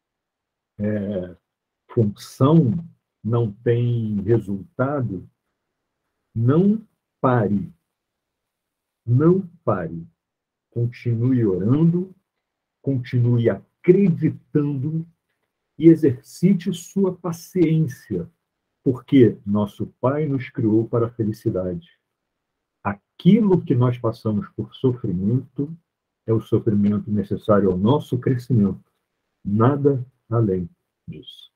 função, não tem resultado, não pare. Não pare. Continue orando, continue acreditando e exercite sua paciência, porque nosso Pai nos criou para a felicidade. Aquilo que nós passamos por sofrimento é o sofrimento necessário ao nosso crescimento, nada além disso.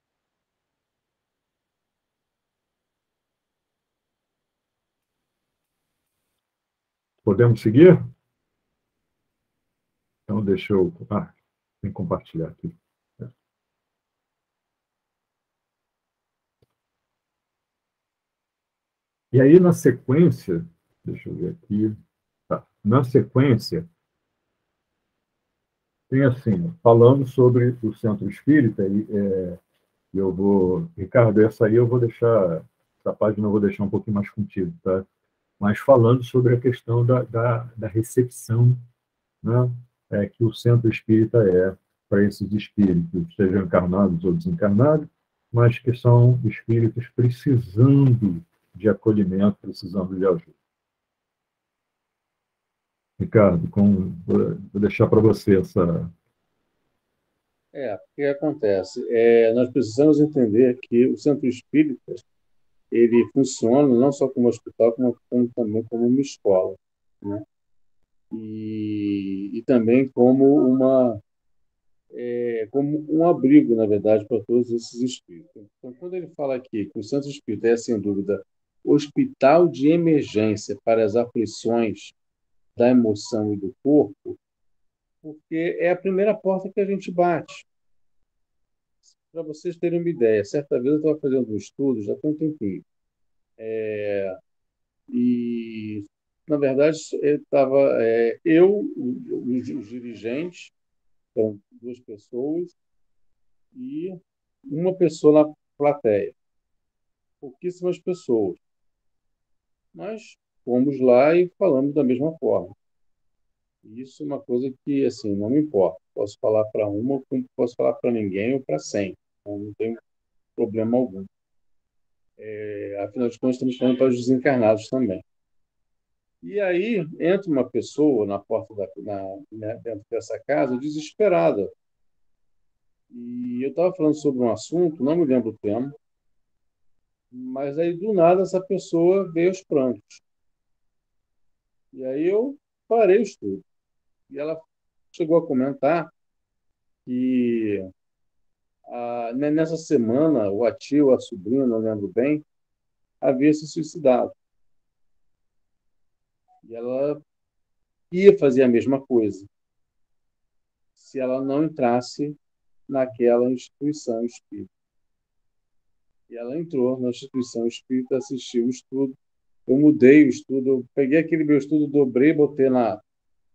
Podemos seguir? Então, deixa eu... tem que compartilhar aqui. E aí, na sequência, deixa eu ver aqui. Na sequência, tem assim, falando sobre o Centro Espírita, eu vou... Ricardo, essa página eu vou deixar um pouquinho mais contigo, tá? Mas falando sobre a questão da recepção, né, que o Centro Espírita para esses espíritos, sejam encarnados ou desencarnados, mas que são espíritos precisando de acolhimento, precisando de ajuda. Ricardo, vou deixar para você essa... O que acontece? Nós precisamos entender que o Centro Espírita ele funciona não só como hospital, como também como uma escola, né? E também como como um abrigo, na verdade, para todos esses espíritos. Então, quando ele fala aqui que o Santo Espírito é, sem dúvida, hospital de emergência para as aflições da emoção e do corpo, porque é a primeira porta que a gente bate. Para vocês terem uma ideia, certa vez eu estava fazendo um estudo, já tem um tempinho, e, na verdade, estava os dirigentes, então, 2 pessoas, e uma pessoa na plateia. Pouquíssimas pessoas. Mas fomos lá e falamos da mesma forma. Isso é uma coisa que, assim, não me importa. Posso falar para uma, como posso falar para ninguém ou para 100. Então, não tem problema algum. Afinal de contas, estamos falando para os desencarnados também. E aí entra uma pessoa na porta dentro dessa casa, desesperada. E eu estava falando sobre um assunto, não me lembro o tema, mas aí do nada essa pessoa veio aos prantos. E aí eu parei o estudo. E ela chegou a comentar que nessa semana o tio, a sobrinha, não lembro bem, havia se suicidado. E ela ia fazer a mesma coisa se ela não entrasse naquela instituição espírita. E ela entrou na instituição espírita, assistiu o estudo. Eu mudei o estudo, eu peguei aquele meu estudo, dobrei, botei na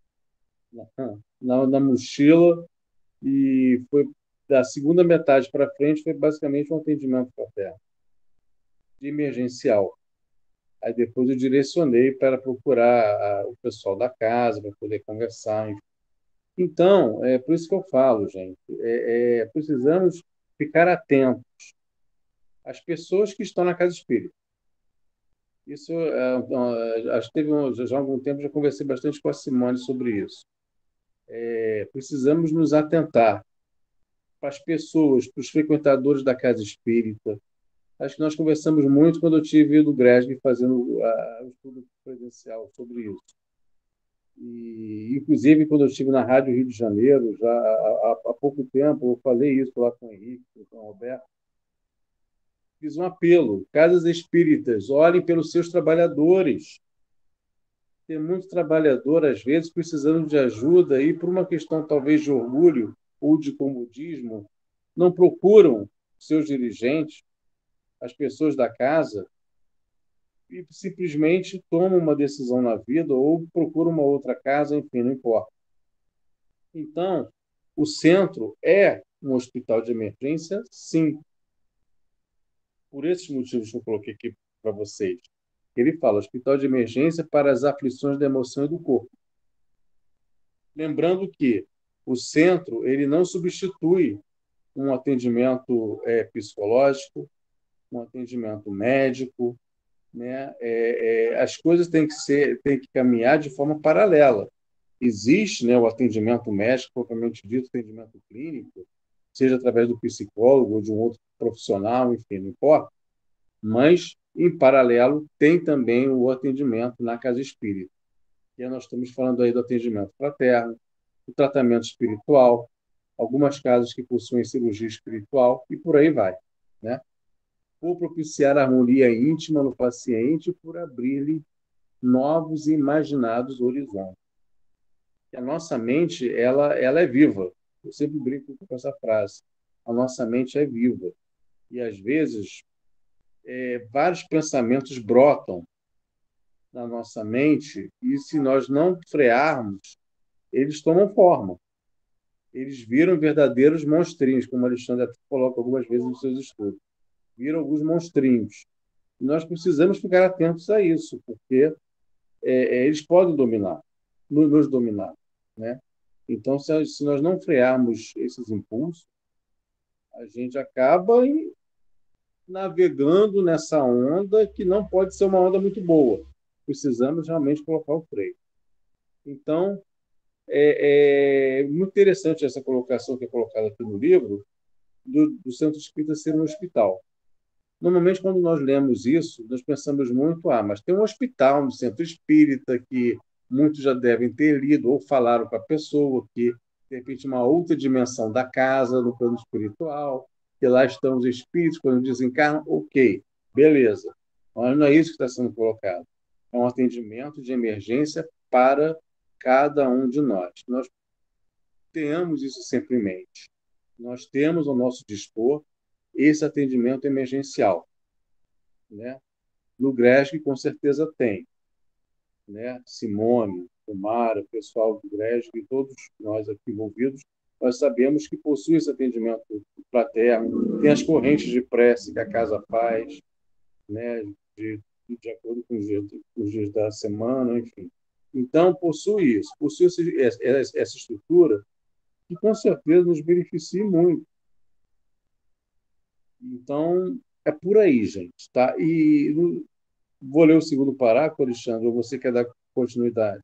mochila, e foi da segunda metade para frente, foi basicamente um atendimento fraterno, de emergencial. Aí depois eu direcionei para procurar o pessoal da casa, para poder conversar. Então, é por isso que eu falo, gente, precisamos ficar atentos às pessoas que estão na casa espírita. Isso, acho que teve já há algum tempo, já conversei bastante com a Simone sobre isso. Precisamos nos atentar para as pessoas, para os frequentadores da casa espírita. Acho que nós conversamos muito quando eu tive ido do Gresg fazendo o estudo presencial sobre isso. E, inclusive, quando eu estive na Rádio Rio de Janeiro, já há pouco tempo, eu falei isso lá com o Henrique, com o Roberto, fiz um apelo: casas espíritas, olhem pelos seus trabalhadores. Tem muito trabalhador, às vezes, precisando de ajuda e, por uma questão talvez de orgulho ou de comodismo, não procuram seus dirigentes, as pessoas da casa, e simplesmente tomam uma decisão na vida ou procuram uma outra casa, enfim, não importa. Então, o centro é um hospital de emergência, sim. Por esses motivos que eu coloquei aqui para vocês. Ele fala hospital de emergência para as aflições da emoção e do corpo. Lembrando que o centro ele não substitui um atendimento psicológico, um atendimento médico, né? As coisas têm que caminhar de forma paralela. Existe, né, o atendimento médico, propriamente dito, atendimento clínico, seja através do psicólogo ou de um outro profissional, enfim, não importa, mas, em paralelo, tem também o atendimento na casa espírita. E aí nós estamos falando aí do atendimento fraterno, do tratamento espiritual, algumas casas que possuem cirurgia espiritual, e por aí vai, né? Por propiciar a harmonia íntima no paciente e por abrir-lhe novos e imaginados horizontes. E a nossa mente, ela é viva. Eu sempre brinco com essa frase. A nossa mente é viva. E, às vezes, vários pensamentos brotam na nossa mente e, se nós não frearmos, eles tomam forma. Eles viram verdadeiros monstrinhos, como o Alexandre coloca algumas vezes nos seus estudos. Viram alguns monstrinhos. E nós precisamos ficar atentos a isso, porque eles podem nos dominar, né? Então, se nós não frearmos esses impulsos, a gente acaba navegando nessa onda que não pode ser uma onda muito boa. Precisamos realmente colocar o freio. Então, é muito interessante essa colocação que é colocada aqui no livro, do Centro Espírita ser um hospital. Normalmente, quando nós lemos isso, nós pensamos muito, mas tem um hospital no Centro Espírita que muitos já devem ter lido ou falaram com a pessoa que de repente, uma outra dimensão da casa, no plano espiritual, que lá estão os espíritos, quando desencarnam, ok, beleza. Mas não é isso que está sendo colocado. É um atendimento de emergência para cada um de nós. Nós tenhamos isso sempre em mente. Nós temos ao nosso dispor esse atendimento emergencial, né? No GRESG, com certeza tem, né? Simone, Omar, o pessoal do GRESG e todos nós aqui envolvidos, nós sabemos que possui esse atendimento fraterno, tem as correntes de prece que a casa faz, né? De acordo com os dias da semana, enfim. Então, possui isso, possui essa estrutura que, com certeza, nos beneficia muito. Então, é por aí, gente. Tá? E vou ler o segundo parágrafo, Alexandre, ou você quer dar continuidade?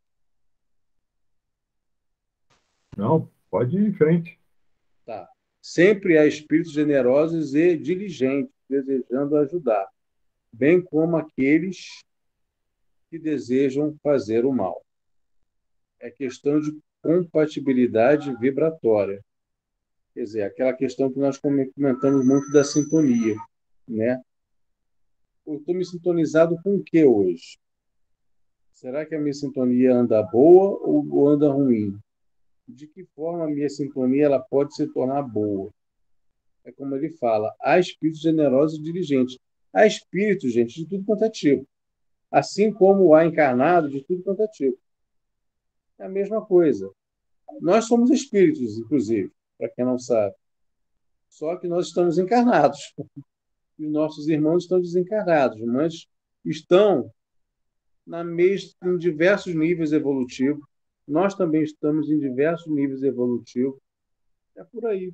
Não, pode ir em frente. Tá. Sempre há espíritos generosos e diligentes, desejando ajudar, bem como aqueles que desejam fazer o mal. É questão de compatibilidade vibratória. Quer dizer, aquela questão que nós comentamos muito da sintonia, né? Eu estou me sintonizado com o que hoje? Será que a minha sintonia anda boa ou anda ruim? De que forma a minha sintonia ela pode se tornar boa? É como ele fala, há espíritos generosos e diligentes. Há espíritos, gente, de tudo quanto é tipo. Assim como há encarnados de tudo quanto é tipo. É a mesma coisa. Nós somos espíritos, inclusive, para quem não sabe. Só que nós estamos encarnados. E nossos irmãos estão desencarnados, mas estão em diversos níveis evolutivos. Nós também estamos em diversos níveis evolutivos. É por aí.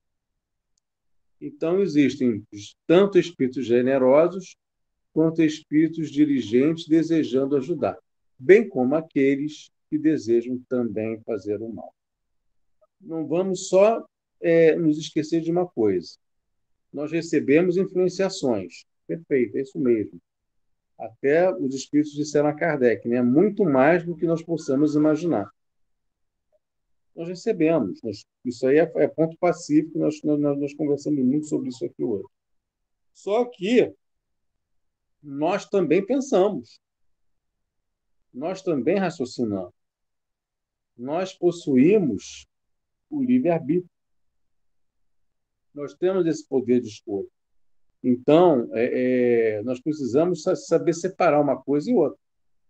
Então, existem tanto espíritos generosos quanto espíritos diligentes desejando ajudar, bem como aqueles que desejam também fazer o mal. Não vamos só nos esquecer de uma coisa. Nós recebemos influenciações. Perfeito, é isso mesmo. Até os espíritos disseram a Kardec, né? Muito mais do que nós possamos imaginar. Nós recebemos. Isso aí é ponto pacífico, nós conversamos muito sobre isso aqui hoje. Só que nós também pensamos. Nós também raciocinamos. Nós possuímos o livre-arbítrio. Nós temos esse poder de escolha. Então, nós precisamos saber separar uma coisa e outra.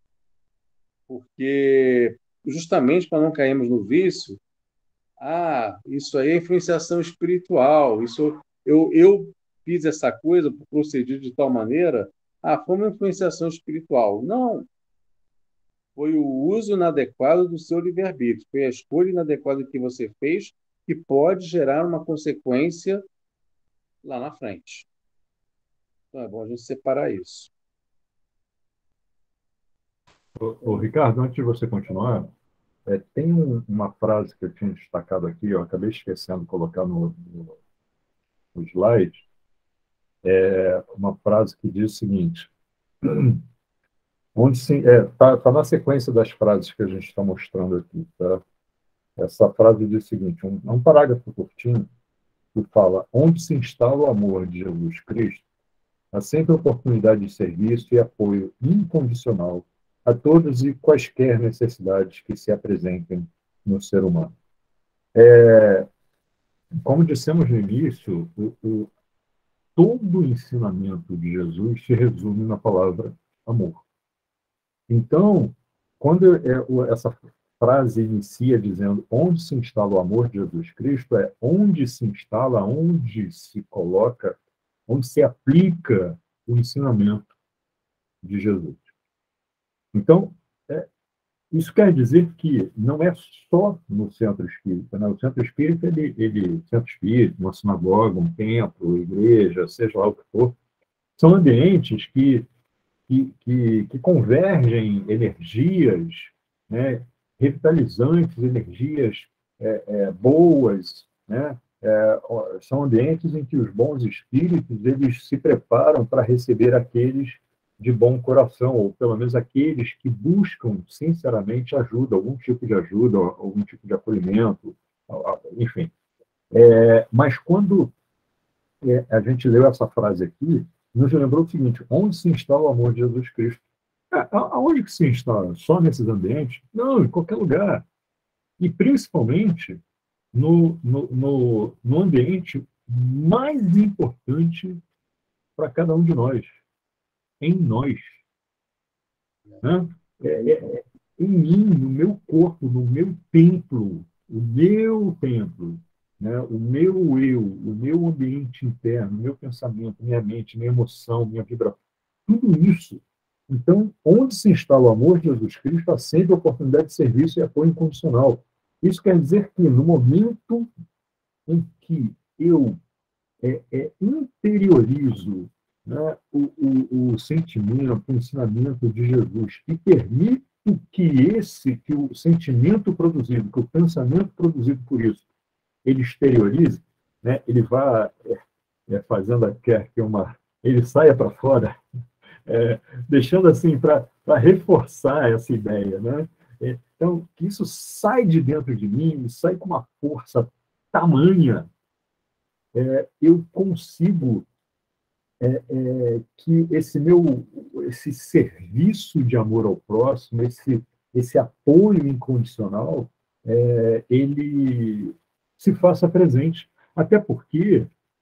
Porque, justamente para não cairmos no vício, isso aí é influenciação espiritual, eu fiz essa coisa, procedi de tal maneira, foi uma influenciação espiritual. Não. Foi o uso inadequado do seu livre-arbítrio, foi a escolha inadequada que você fez que pode gerar uma consequência lá na frente. Então é bom a gente separar isso. Ricardo, antes de você continuar, tem uma frase que eu tinha destacado aqui, eu acabei esquecendo de colocar no slide, uma frase que diz o seguinte, está na sequência das frases que a gente está mostrando aqui, tá? Essa frase diz o seguinte, um parágrafo curtinho, que fala, onde se instala o amor de Jesus Cristo, há sempre oportunidade de serviço e apoio incondicional a todas e quaisquer necessidades que se apresentem no ser humano. Como dissemos no início, todo o ensinamento de Jesus se resume na palavra amor. Então, quando essa frase inicia dizendo onde se instala o amor de Jesus Cristo, onde se instala, onde se coloca, onde se aplica o ensinamento de Jesus. Então, isso quer dizer que não é só no centro espírita, né? O centro espírita, centro espírita, uma sinagoga, um templo, igreja, seja lá o que for, são ambientes que convergem energias, né, revitalizantes, energias boas, né? São ambientes em que os bons espíritos eles se preparam para receber aqueles de bom coração, ou pelo menos aqueles que buscam sinceramente ajuda, algum tipo de acolhimento, enfim. Mas quando a gente leu essa frase aqui, nos lembrou o seguinte: onde se instala o amor de Jesus Cristo? Aonde que se instala? Só nesses ambientes? Não, em qualquer lugar. E principalmente no ambiente mais importante para cada um de nós, em nós. Né? Em mim, no meu corpo, no meu templo, né? O meu eu, o meu ambiente interno, o meu pensamento, minha mente, minha emoção, minha vibração, tudo isso. Então, onde se instala o amor de Jesus Cristo, há sempre oportunidade de serviço e apoio incondicional. Isso quer dizer que, no momento em que eu interiorizo, né, o sentimento, o ensinamento de Jesus e permito que o sentimento produzido, que o pensamento produzido por isso, ele exteriorize, né, ele vá fazendo ele saia para fora, deixando assim para reforçar essa ideia, né? Então, que isso sai de dentro de mim, sai com uma força tamanha, eu consigo que esse serviço de amor ao próximo, esse apoio incondicional, ele se faça presente. Até porque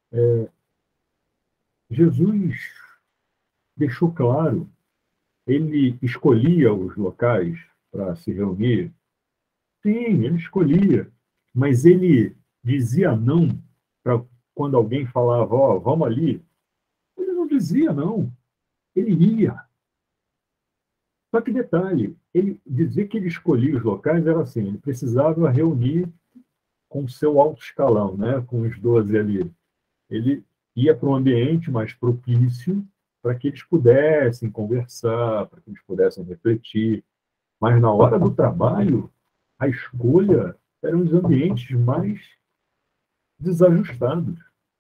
Jesus deixou claro, ele escolhia os locais para se reunir. Sim, ele escolhia, mas ele dizia não para quando alguém falava, vamos ali. Ele não dizia não, ele ia. Só que detalhe, ele dizer que ele escolhia os locais era assim, ele precisava reunir com o seu alto escalão, né, com os 12 ali. Ele ia para um ambiente mais propício para que eles pudessem conversar, para que eles pudessem refletir. Mas na hora do trabalho, a escolha eram os ambientes mais desajustados.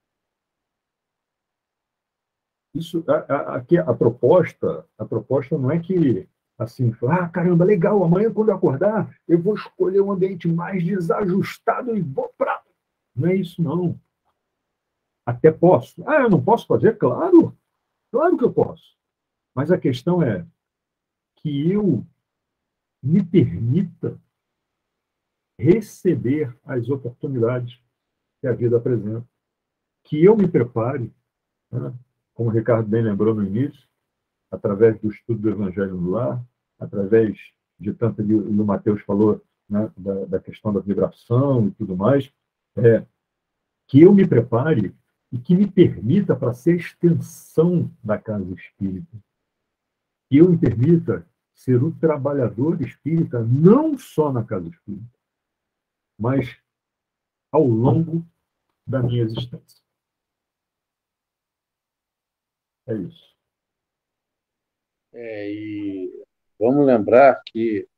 Isso, aqui a proposta não é que assim, caramba, legal, amanhã quando eu acordar, eu vou escolher um ambiente mais desajustado e vou para. Não é isso, não. Até posso. Eu não posso fazer? Claro que eu posso. Mas a questão é que eu me permita receber as oportunidades que a vida apresenta. Que eu me prepare, né? Como o Ricardo bem lembrou no início, através do estudo do Evangelho no Lar, através de tanto que o Mateus falou, né, da questão da vibração e tudo mais, que eu me prepare e que me permita para ser extensão da casa espírita. Que eu me permita ser o trabalhador espírita, não só na casa espírita, mas ao longo da minha existência. É isso. E vamos lembrar que,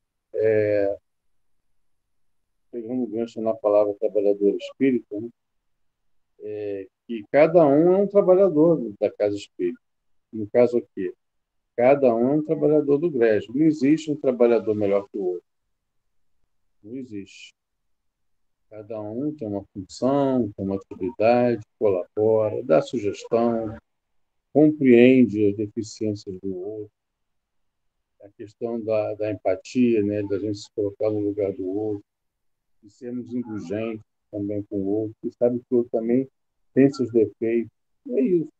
pegando o gancho na palavra trabalhador espírita, né, que cada um é um trabalhador da casa espírita. No caso aqui, cada um é um trabalhador do Grésio. Não existe um trabalhador melhor que o outro. Não existe. Cada um tem uma função, tem uma atividade, colabora, dá sugestão, compreende as deficiências do outro. A questão da empatia, né, da gente se colocar no lugar do outro, de sermos indulgentes também com o outro, e sabe que o outro também tem seus defeitos. É isso.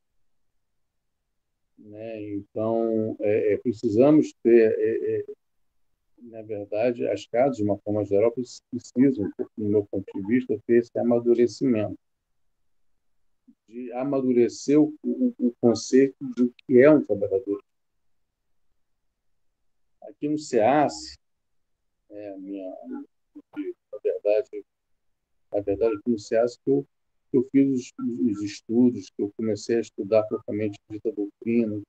Né? Então, precisamos ter, na verdade, as casas, de uma forma geral, precisam, no meu ponto de vista, ter esse amadurecimento, de amadurecer o conceito de o que é um trabalhador. Aqui no SEAS, na verdade, aqui no SEAS que eu fiz os estudos, que eu comecei a estudar propriamente dita doutrina.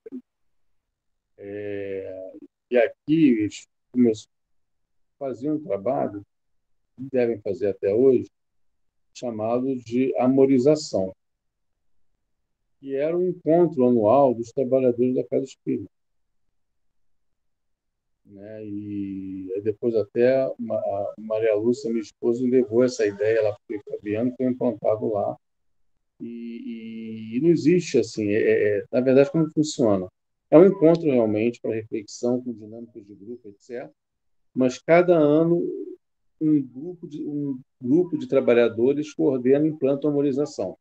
E aqui eles faziam um trabalho, que devem fazer até hoje, chamado de amorização, que era um encontro anual dos trabalhadores da Casa Espírita. né? E aí depois até a Maria Lúcia, minha esposa, levou essa ideia lá para o Fabiano, que foi implantado lá. E não existe assim, na verdade, como funciona? É um encontro realmente para reflexão com dinâmicas de grupo, etc. Mas cada ano um grupo de trabalhadores coordena e implanta a harmonização.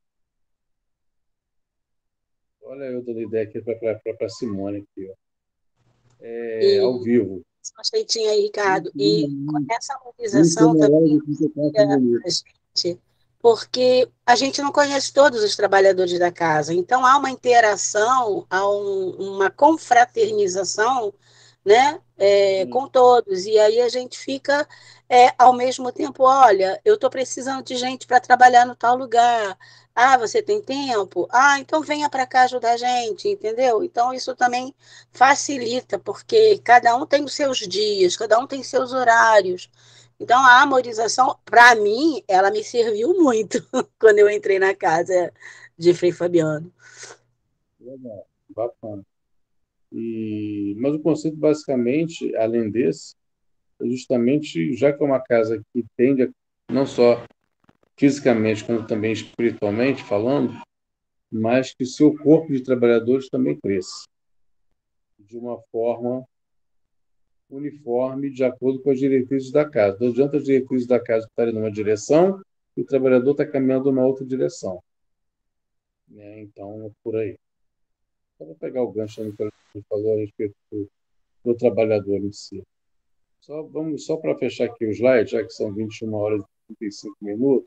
Olha, eu dando ideia aqui para a Simone, aqui, ó. Ao vivo. Conceitinho aí, Ricardo. E com essa harmonização também, a gente, porque a gente não conhece todos os trabalhadores da casa, então há uma interação, há uma confraternização, né, com todos, e aí a gente fica ao mesmo tempo, olha, eu estou precisando de gente para trabalhar no tal lugar, você tem tempo? Então venha para cá ajudar a gente, entendeu? Então isso também facilita, porque cada um tem os seus dias, cada um tem seus horários. Então, a amorização, para mim, ela me serviu muito quando eu entrei na casa de Frei Fabiano. Legal, bacana. Mas o conceito, basicamente, além desse, é justamente, já que é uma casa que tende, não só fisicamente, como também espiritualmente falando, mas que seu corpo de trabalhadores também cresça de uma forma uniforme, de acordo com as diretrizes da casa. Não adianta as diretrizes da casa estarem numa direção e o trabalhador está caminhando numa outra direção. Então, é por aí. Só vou pegar o gancho que ele falou a respeito do trabalhador em si. Só para fechar aqui o slide, já que são 21 horas e 35 minutos,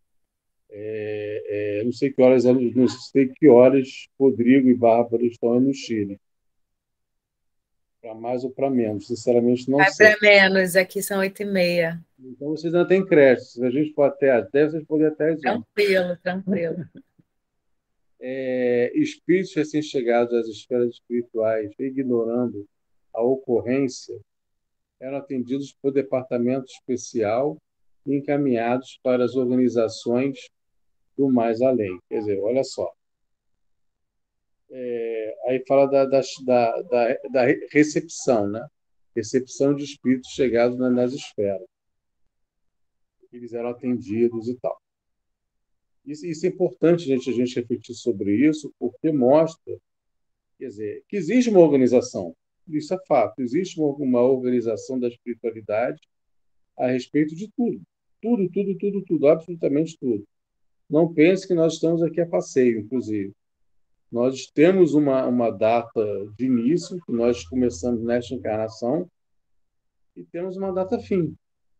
não sei que horas Rodrigo e Bárbara estão aí no Chile. Para mais ou para menos, sinceramente não sei. Para menos, aqui são 8h30. Então vocês ainda têm crédito. Se a gente for até às 10, vocês podem ir até às 11. Tranquilo, tranquilo. Espíritos recém-chegados às esferas espirituais, ignorando a ocorrência, eram atendidos por departamento especial e encaminhados para as organizações do mais além. Quer dizer, olha só. Aí fala da recepção, né? Recepção de espíritos chegados nas esferas. Eles eram atendidos e tal. Isso é importante a gente refletir sobre isso, porque mostra, quer dizer, que existe uma organização. Isso é fato. Existe uma organização da espiritualidade a respeito de tudo. Tudo, absolutamente tudo. Não pense que nós estamos aqui a passeio, inclusive. Nós temos uma data de início, que nós começamos nesta encarnação, e temos uma data fim.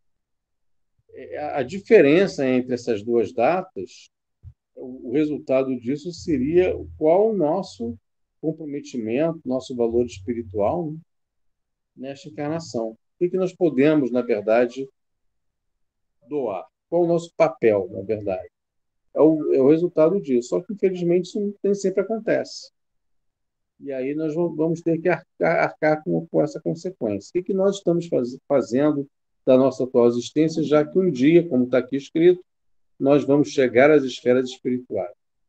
A diferença entre essas duas datas, o resultado disso seria qual o nosso comprometimento, nosso valor espiritual, né, nesta encarnação. O que nós podemos, na verdade, doar? Qual o nosso papel, na verdade? É o resultado disso. Só que, infelizmente, isso nem sempre acontece. E aí nós vamos ter que arcar com essa consequência. O que nós estamos fazendo da nossa atual existência, já que um dia, como está aqui escrito, nós vamos chegar às esferas espirituais.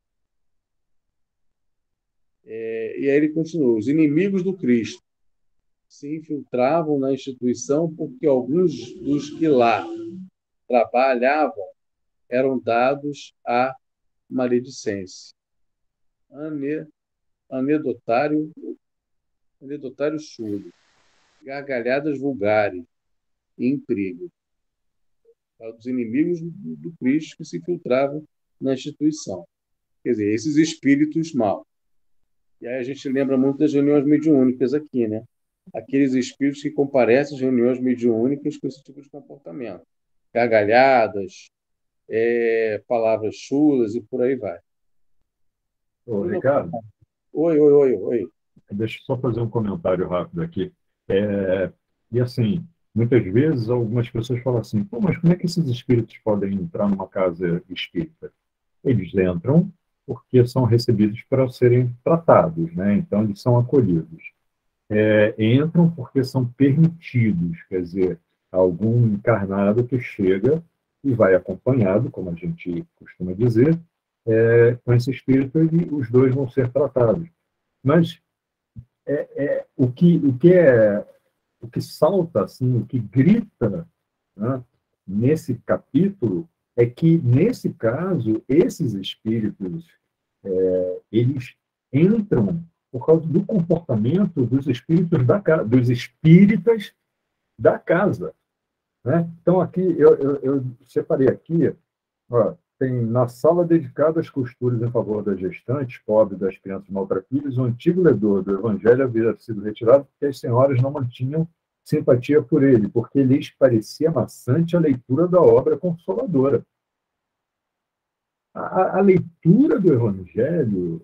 E aí ele continua. Os inimigos do Cristo se infiltravam na instituição porque alguns dos que lá trabalhavam eram dados à maledicência. Anedotário surdo, gargalhadas vulgares e intriga. Dos inimigos do Cristo que se infiltravam na instituição. Quer dizer, esses espíritos maus. E aí a gente lembra muito das reuniões mediúnicas aqui, né? Aqueles espíritos que comparecem às reuniões mediúnicas com esse tipo de comportamento. Gargalhadas, palavras chulas e por aí vai. Ô, Ricardo? Oi. Deixa eu só fazer um comentário rápido aqui. E assim, muitas vezes algumas pessoas falam assim, pô, mas como é que esses espíritos podem entrar numa casa espírita? Eles entram porque são recebidos para serem tratados, né? Então eles são acolhidos. Entram porque são permitidos, quer dizer, algum encarnado que chega e vai acompanhado, como a gente costuma dizer, com esse espírito, e os dois vão ser tratados. Mas o que o que salta, assim, o que grita, né, nesse capítulo é que, nesse caso, esses espíritos, eles entram por causa do comportamento dos espíritos dos espíritas da casa, né? Então, aqui, eu separei aqui, ó, tem na sala dedicada às costuras em favor das gestantes, pobres, das crianças maltrapilhas, o antigo ledor do Evangelho havia sido retirado porque as senhoras não mantinham simpatia por ele, porque lhes parecia maçante a leitura da obra consoladora. A leitura do Evangelho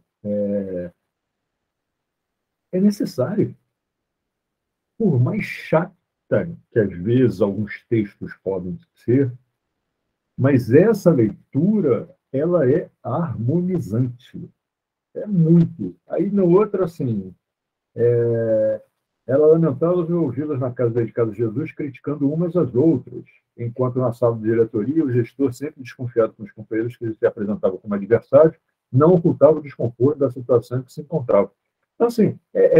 é necessária. Por mais chata que, às vezes, alguns textos podem ser, mas essa leitura, ela é harmonizante. É muito. Aí, no outro, assim, ela lamentava ver ouvi-las na casa dedicada a Jesus criticando umas às outras, enquanto na sala de diretoria o gestor, sempre desconfiado com os companheiros que ele se apresentava como adversário, não ocultava o desconforto da situação em que se encontrava. Então, assim,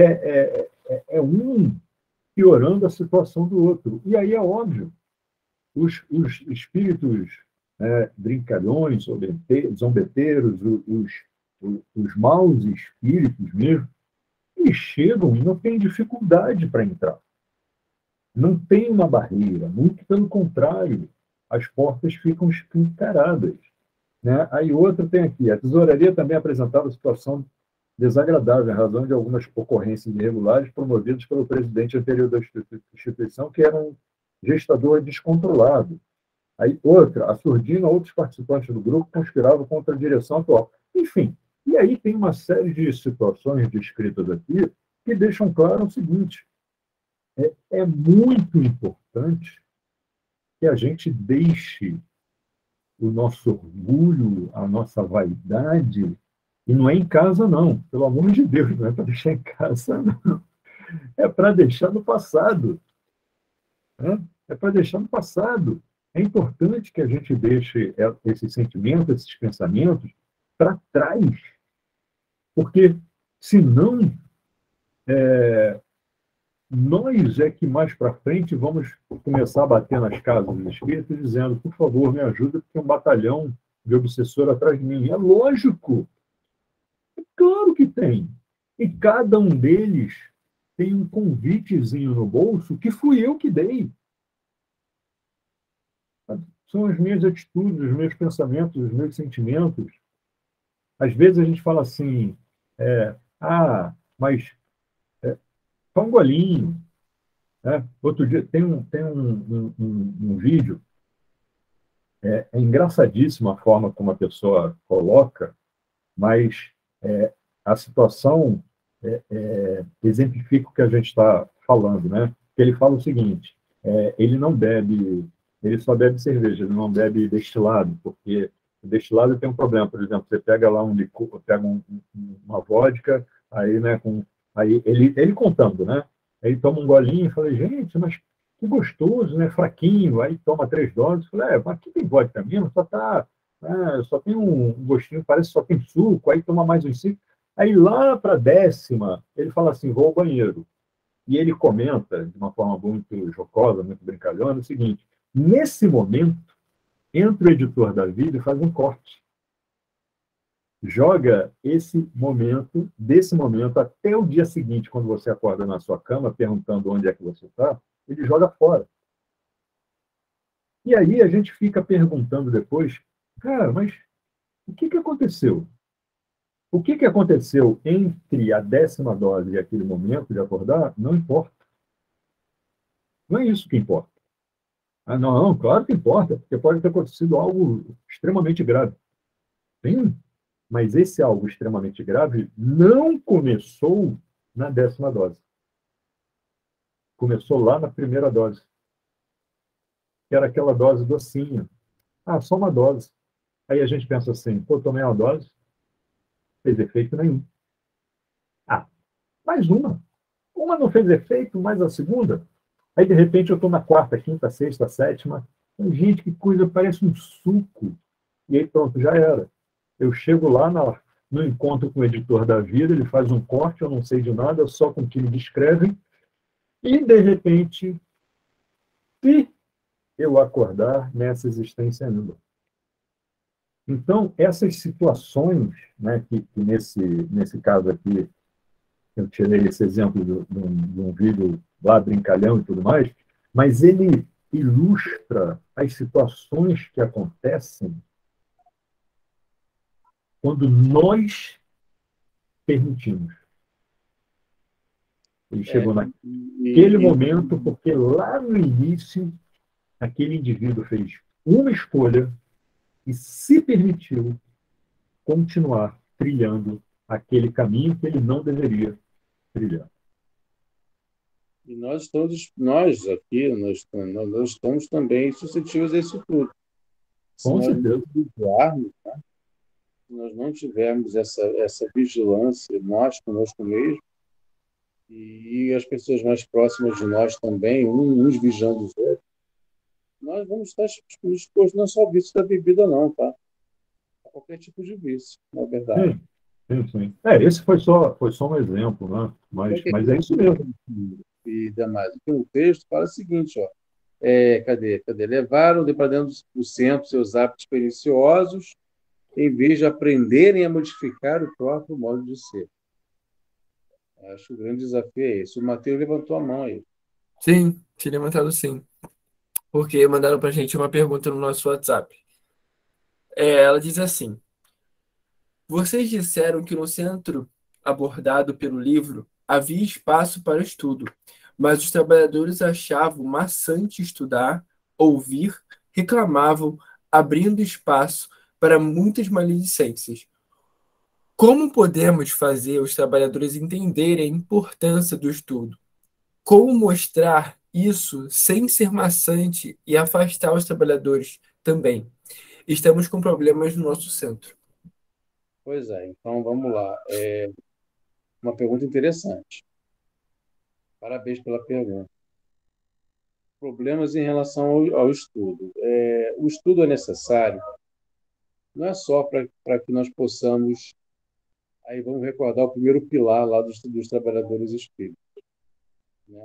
um piorando a situação do outro. E aí é óbvio, os espíritos, brincalhões, zombeteiros, os maus espíritos mesmo, eles chegam e não têm dificuldade para entrar. Não tem uma barreira, muito pelo contrário, as portas ficam escancaradas, né? Aí outra tem aqui, a tesouraria também apresentava situação desagradável em razão de algumas ocorrências irregulares promovidas pelo presidente anterior da instituição, que era um gestador descontrolado. Aí outra, a surdina, outros participantes do grupo conspiravam contra a direção atual. Enfim, e aí tem uma série de situações descritas aqui que deixam claro o seguinte: é muito importante que a gente deixe o nosso orgulho, a nossa vaidade, e não é em casa, não. Pelo amor de Deus, não é para deixar em casa, não. É para deixar no passado. É para deixar no passado. É importante que a gente deixe esses sentimentos, esses pensamentos para trás. Porque, senão, nós é que mais para frente vamos começar a bater nas casas dos espíritos dizendo, por favor, me ajuda, porque tem um batalhão de obsessor atrás de mim. É lógico. É claro que tem. E cada um deles tem um convitezinho no bolso que fui eu que dei. São as minhas atitudes, os meus pensamentos, os meus sentimentos. Às vezes a gente fala assim, mas só um golinho. Outro dia tem um vídeo, é engraçadíssima a forma como a pessoa coloca, mas a situação exemplifica o que a gente está falando, né? Ele fala o seguinte, ele não bebe, ele só bebe cerveja, ele não bebe destilado, porque o destilado tem um problema, por exemplo, você pega lá um licor, pega uma vodka, aí, né, aí ele contando, né? Aí toma um golinho e fala, gente, mas que gostoso, né? Fraquinho, aí toma 3 doses, falei, mas aqui tem vodka mesmo, só tem um gostinho, parece que só tem suco, aí toma mais uns 5. Aí lá para a 10ª, ele fala assim, vou ao banheiro. E ele comenta, de uma forma muito jocosa, muito brincalhona, o seguinte, nesse momento, entra o editor da vida e faz um corte. Joga desse momento até o dia seguinte, quando você acorda na sua cama, perguntando onde é que você está, ele joga fora. E aí a gente fica perguntando depois, cara, mas o que aconteceu? O que aconteceu entre a 10ª dose e aquele momento de acordar, não importa. Não é isso que importa. Não, claro que importa, porque pode ter acontecido algo extremamente grave. Sim, mas esse algo extremamente grave não começou na 10ª dose. Começou lá na 1ª dose, que era aquela dose docinha. Só uma dose. Aí a gente pensa assim, tomei uma dose, fez efeito nenhum. Mais uma. Uma não fez efeito, mais a segunda. Aí, de repente, eu estou na 4ª, 5ª, 6ª, 7ª. Gente, que coisa, parece um suco. E aí, pronto, já era. Eu chego lá no encontro com o editor da vida, ele faz um corte, eu não sei de nada, só com o que me descrevem. E, de repente, se eu acordar nessa existência ainda. Então, essas situações, né, que nesse caso aqui, eu tirei esse exemplo de um vídeo lá brincalhão e tudo mais, mas ele ilustra as situações que acontecem quando nós permitimos. Ele chegou naquele momento porque lá no início aquele indivíduo fez uma escolha e se permitiu continuar trilhando aquele caminho que ele não deveria trilhar. E nós aqui, nós estamos também suscetíveis a isso tudo. Se Com nós certeza. não vigiarmos, né? Se nós não tivermos essa vigilância, nós conosco mesmo, e as pessoas mais próximas de nós também, uns vigiando os outros, nós vamos estar expostos não só ao vício da bebida, não, tá? A qualquer tipo de vício, na verdade. Sim. Esse foi só um exemplo, né? Mas é isso mesmo. E demais. Aqui no texto fala o seguinte, ó. Cadê? Levaram para dentro do centro seus hábitos perniciosos, em vez de aprenderem a modificar o próprio modo de ser. Acho que o grande desafio é esse. O Mateus levantou a mão aí. Sim, tinha levantado sim. Porque mandaram pra gente uma pergunta no nosso WhatsApp. Ela diz assim: vocês disseram que no centro abordado pelo livro havia espaço para estudo, mas os trabalhadores achavam maçante estudar, ouvir, reclamavam, abrindo espaço para muitas maledicências. Como podemos fazer os trabalhadores entenderem a importância do estudo? Como mostrar isso sem ser maçante e afastar os trabalhadores também? Estamos com problemas no nosso centro. Pois é, então vamos lá. Uma pergunta interessante. Parabéns pela pergunta. Problemas em relação ao estudo. O estudo é necessário, não é só para que nós possamos. Aí vamos recordar o primeiro pilar lá dos trabalhadores espíritas, né?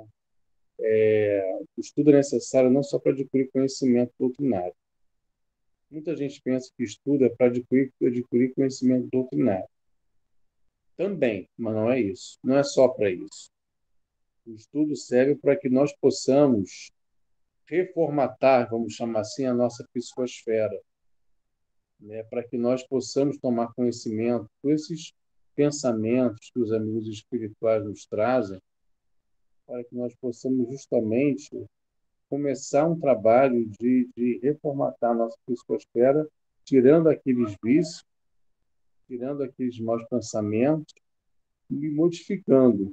O estudo é necessário não só para adquirir conhecimento doutrinário. Muita gente pensa que estuda para adquirir conhecimento doutrinário. Também, mas não é isso. Não é só para isso. O estudo serve para que nós possamos reformatar, vamos chamar assim, a nossa psicosfera, né? Para que nós possamos tomar conhecimento com esses pensamentos que os amigos espirituais nos trazem, para que nós possamos justamente começar um trabalho de reformatar a nossa psicosfera, tirando aqueles vícios, tirando aqueles maus pensamentos e modificando,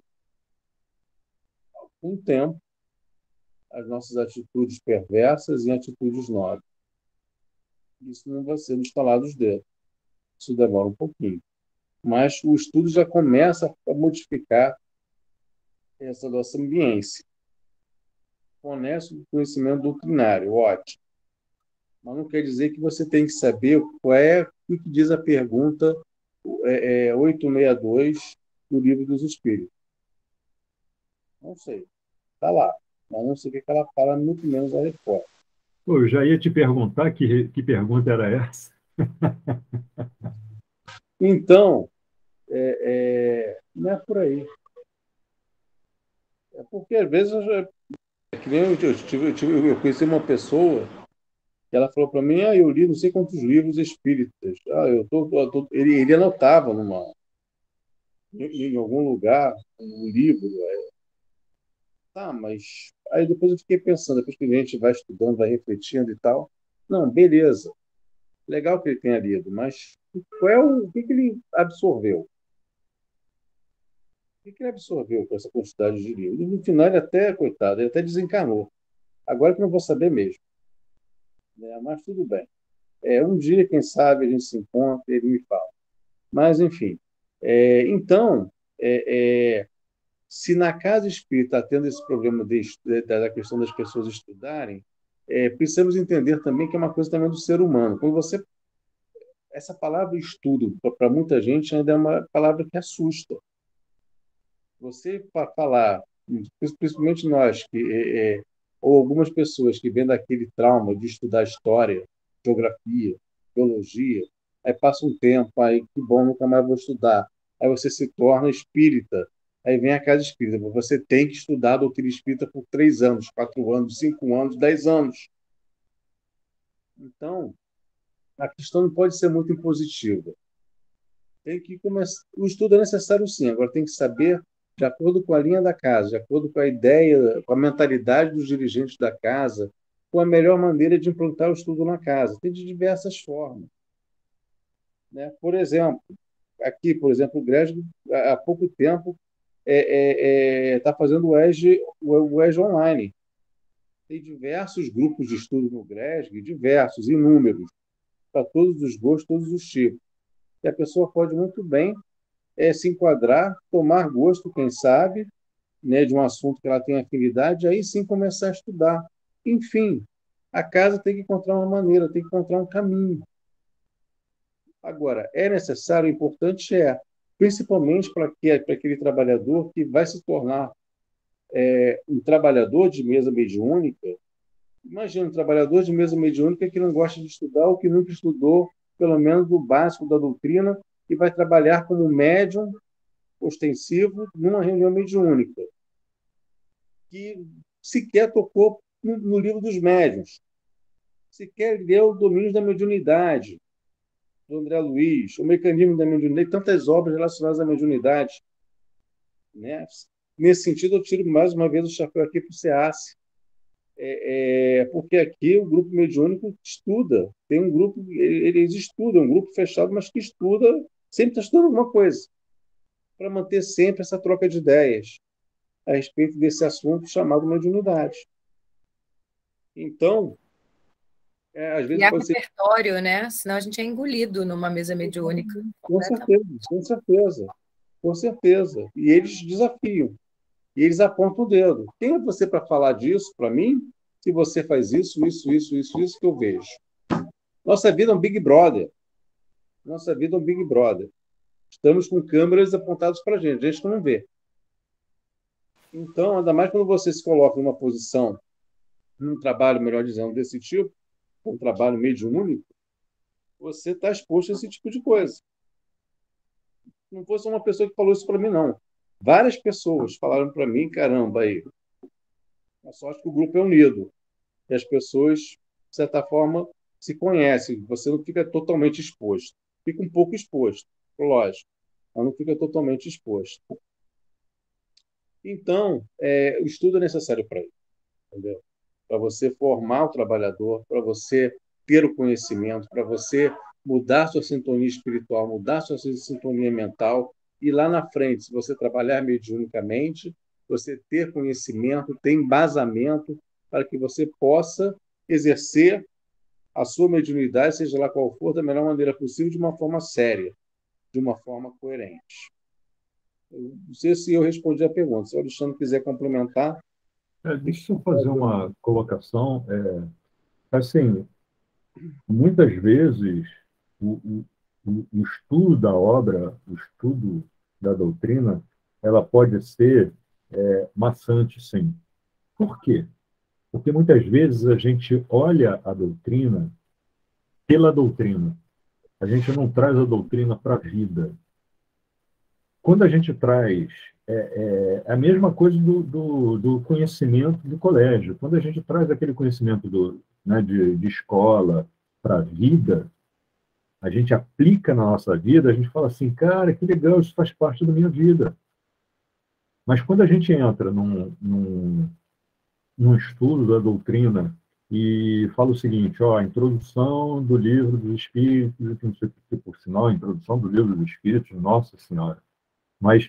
com o tempo, as nossas atitudes perversas em atitudes nobres. Isso não vai ser no estalar dos dedos. Isso demora um pouquinho. Mas o estudo já começa a modificar essa nossa ambiência. Fornece o conhecimento doutrinário, ótimo. Mas não quer dizer que você tem que saber o que diz a pergunta 862 do Livro dos Espíritos. Não sei. Está lá. Mas não sei o que ela fala, muito menos a resposta. Eu já ia te perguntar que pergunta era essa. Então, não é por aí. É porque, às vezes, eu conheci uma pessoa que ela falou para mim, eu li não sei quantos livros espíritas. Ele anotava em algum lugar um livro. Tá, mas aí depois eu fiquei pensando, depois que a gente vai estudando, vai refletindo e tal. Não, beleza. Legal que ele tenha lido, mas o que ele absorveu? O que ele absorveu com essa quantidade de livros? E no final, coitado, ele até desencanou. Agora que eu não vou saber mesmo. Né? Mas tudo bem. Um dia, quem sabe, a gente se encontra e ele me fala. Mas, enfim. Então, se na casa espírita está tendo esse problema da questão das pessoas estudarem, precisamos entender também que é uma coisa também do ser humano. Essa palavra estudo, para muita gente, ainda é uma palavra que assusta. Você falar principalmente nós, ou algumas pessoas que vêm daquele trauma de estudar história, geografia, biologia, aí passa um tempo, aí que bom, nunca mais vou estudar. Aí você se torna espírita, aí vem a casa espírita. Você tem que estudar a doutrina espírita por 3 anos, 4 anos, 5 anos, 10 anos. Então, a questão não pode ser muito impositiva. Tem que começar. O estudo é necessário, sim. Agora tem que saber, de acordo com a linha da casa, de acordo com a ideia, com a mentalidade dos dirigentes da casa, qual a melhor maneira de implantar o estudo na casa. Tem de diversas formas, né? Por exemplo, aqui, por exemplo, o GRESG, há pouco tempo, está fazendo o EJA online. Tem diversos grupos de estudo no GRESG, diversos, inúmeros, para todos os gostos, todos os tipos. E a pessoa pode muito bem se enquadrar, tomar gosto, quem sabe, né, de um assunto que ela tem afinidade, aí sim começar a estudar. Enfim, a casa tem que encontrar uma maneira, tem que encontrar um caminho. Agora, é necessário, o importante principalmente para aquele trabalhador que vai se tornar um trabalhador de mesa mediúnica. Imagina um trabalhador de mesa mediúnica que não gosta de estudar ou que nunca estudou, pelo menos o básico da doutrina, e vai trabalhar como médium ostensivo numa reunião mediúnica, que sequer tocou no livro dos médiuns, sequer leu o Domínios da Mediunidade, do André Luiz, o Mecanismo da Mediunidade, tantas obras relacionadas à mediunidade, né? Nesse sentido, eu tiro mais uma vez o chapéu aqui para o SEACE, porque aqui o grupo mediúnico estuda, tem um grupo, eles estudam, um grupo fechado, mas que estuda, sempre está estudando alguma coisa, para manter sempre essa troca de ideias a respeito desse assunto chamado mediunidade. Então, às vezes e há pode ser... repertório, né? Senão a gente é engolido numa mesa mediúnica. Com certeza, com certeza, com certeza. E eles desafiam. E eles apontam o dedo. Quem é você para falar disso para mim? Se você faz isso que eu vejo. Nossa vida é um Big Brother. Nossa vida é um Big Brother. Estamos com câmeras apontadas para a gente que não vê. Então, ainda mais quando você se coloca numa posição, num trabalho, melhor dizendo, desse tipo, um trabalho mediúnico, você está exposto a esse tipo de coisa. Não fosse uma pessoa que falou isso para mim, não. Várias pessoas falaram para mim, caramba, aí. A sorte que o grupo é unido. E as pessoas, de certa forma, se conhecem. Você não fica totalmente exposto. Fica um pouco exposto, lógico, mas não fica totalmente exposto. Então, o estudo é necessário para isso, entendeu? Para você formar o trabalhador, para você ter o conhecimento, para você mudar sua sintonia espiritual, mudar sua sintonia mental, e lá na frente, se você trabalhar mediunicamente, você ter conhecimento, ter embasamento para que você possa exercer a sua mediunidade, seja lá qual for, da melhor maneira possível, de uma forma séria, de uma forma coerente. Eu não sei se eu respondi a pergunta. Se o Alexandre quiser complementar. Deixa eu fazer uma colocação. Assim, muitas vezes, o estudo da obra, o estudo da doutrina, ela pode ser maçante, sim. Por quê? Porque muitas vezes a gente olha a doutrina pela doutrina. A gente não traz a doutrina para a vida. Quando a gente traz a mesma coisa do conhecimento do colégio. Quando a gente traz aquele conhecimento de escola para a vida, a gente aplica na nossa vida, a gente fala assim, cara, que legal, isso faz parte da minha vida. Mas quando a gente entra num estudo da doutrina e fala o seguinte, a introdução do livro dos Espíritos, que não sei por sinal, a introdução do livro dos Espíritos, Nossa Senhora, mas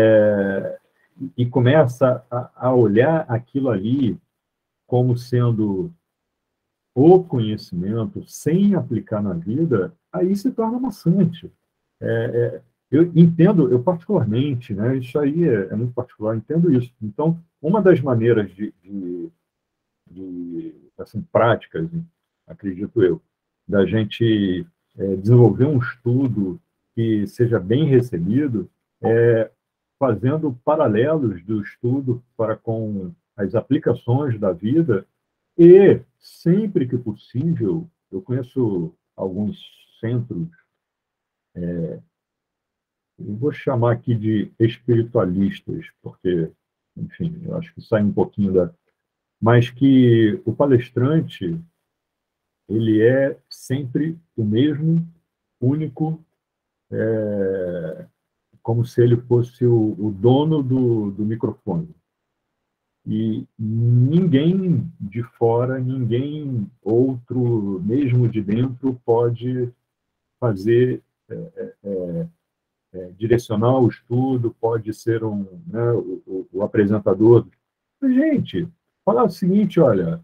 e começa a olhar aquilo ali como sendo o conhecimento sem aplicar na vida, aí se torna maçante. Eu entendo, eu particularmente, né, isso aí é muito particular, entendo isso. Então, uma das maneiras de assim, práticas, acredito eu, da gente desenvolver um estudo que seja bem recebido, fazendo paralelos do estudo para com as aplicações da vida e, sempre que possível, eu conheço alguns centros, eu vou chamar aqui de espiritualistas, porque, enfim, eu acho que sai um pouquinho da... Mas que o palestrante, ele é sempre o mesmo, único, como se ele fosse o dono do microfone. E ninguém de fora, ninguém outro, mesmo de dentro, pode fazer, direcionar o estudo, pode ser né, o apresentador. Mas, gente, falar o seguinte, olha,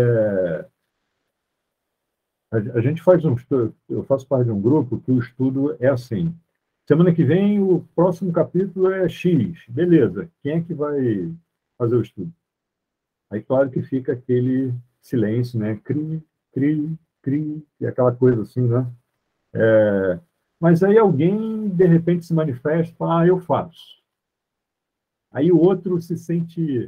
a gente faz eu faço parte de um grupo que o estudo é assim. Semana que vem, o próximo capítulo é X. Beleza, quem é que vai fazer o estudo? Aí, claro que fica aquele silêncio, né? Cri, cri, cri, e aquela coisa assim, né? Mas aí alguém, de repente, se manifesta e fala, eu faço. Aí o outro se sente,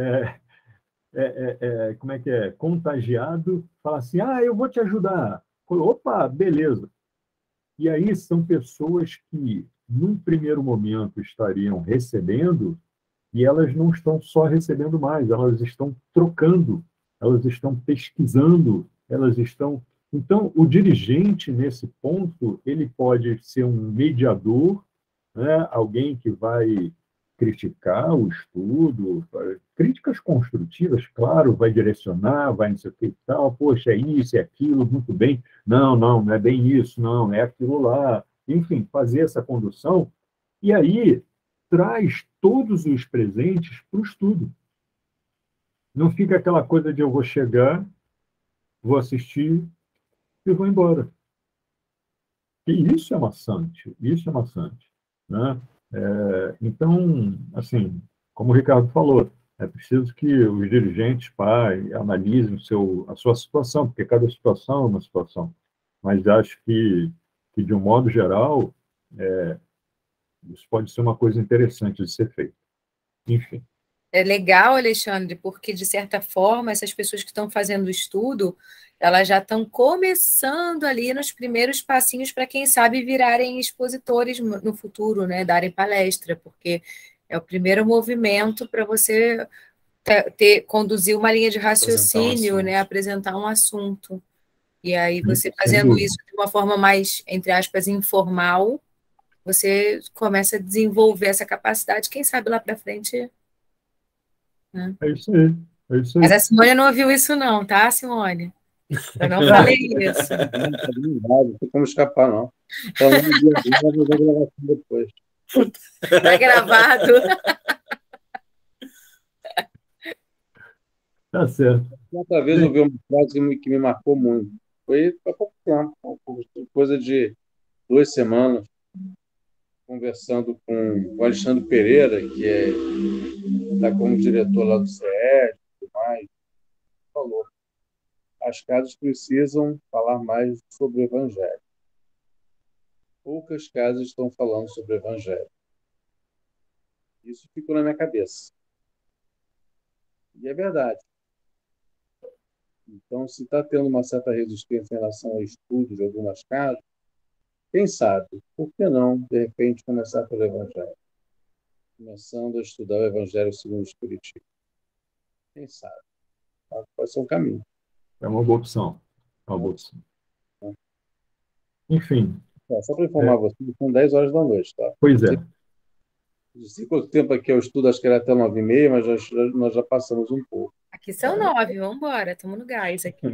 como é que é? Contagiado, fala assim, eu vou te ajudar. Opa, beleza. E aí são pessoas que, num primeiro momento, estariam recebendo, e elas não estão só recebendo mais, elas estão trocando, elas estão pesquisando, elas estão... Então, o dirigente, nesse ponto, ele pode ser um mediador, né? Alguém que vai criticar o estudo, críticas construtivas, claro, vai direcionar, vai não sei o que e tal, poxa, é isso, é aquilo, muito bem, não é bem isso, não, é aquilo lá, enfim, fazer essa condução, e aí traz todos os presentes para o estudo. Não fica aquela coisa de eu vou chegar, vou assistir e vou embora. E isso é maçante, né? Então, assim, como o Ricardo falou, é preciso que os dirigentes analisem a sua situação, porque cada situação é uma situação. Mas acho que de um modo geral, isso pode ser uma coisa interessante de ser feito. Enfim. É legal, Alexandre, porque, de certa forma, essas pessoas que estão fazendo o estudo, elas já estão começando ali nos primeiros passinhos para, quem sabe, virarem expositores no futuro, né? Darem palestra, porque é o primeiro movimento para você conduzir uma linha de raciocínio, né? Apresentar um assunto. E aí, você fazendo isso de uma forma mais, entre aspas, informal, você começa a desenvolver essa capacidade, quem sabe lá para frente... É isso aí. Mas a Simone não ouviu isso não, tá, Simone? Eu não falei isso. Não tem como escapar, não. Então, vou fazer a gravação depois. Está gravado. Tá certo. Outra vez eu vi uma frase que me marcou muito. Foi há pouco tempo, coisa de 2 semanas, conversando com o Alexandre Pereira, que está como diretor lá do CE e tudo mais, falou: as casas precisam falar mais sobre o Evangelho. Poucas casas estão falando sobre o Evangelho. Isso ficou na minha cabeça. E é verdade. Então, se está tendo uma certa resistência em relação ao estudo de algumas casas, quem sabe, por que não, de repente, começar pelo Evangelho? Começando a estudar o Evangelho segundo o Espiritismo. Quem sabe? Pode ser um caminho. É uma boa opção. Enfim. Só para informar você, são 10 horas da noite, tá? Pois é. Não sei quanto tempo aqui eu estudo, acho que era até 9h30, mas nós já passamos um pouco. Aqui são 9, vamos embora, estamos no gás aqui.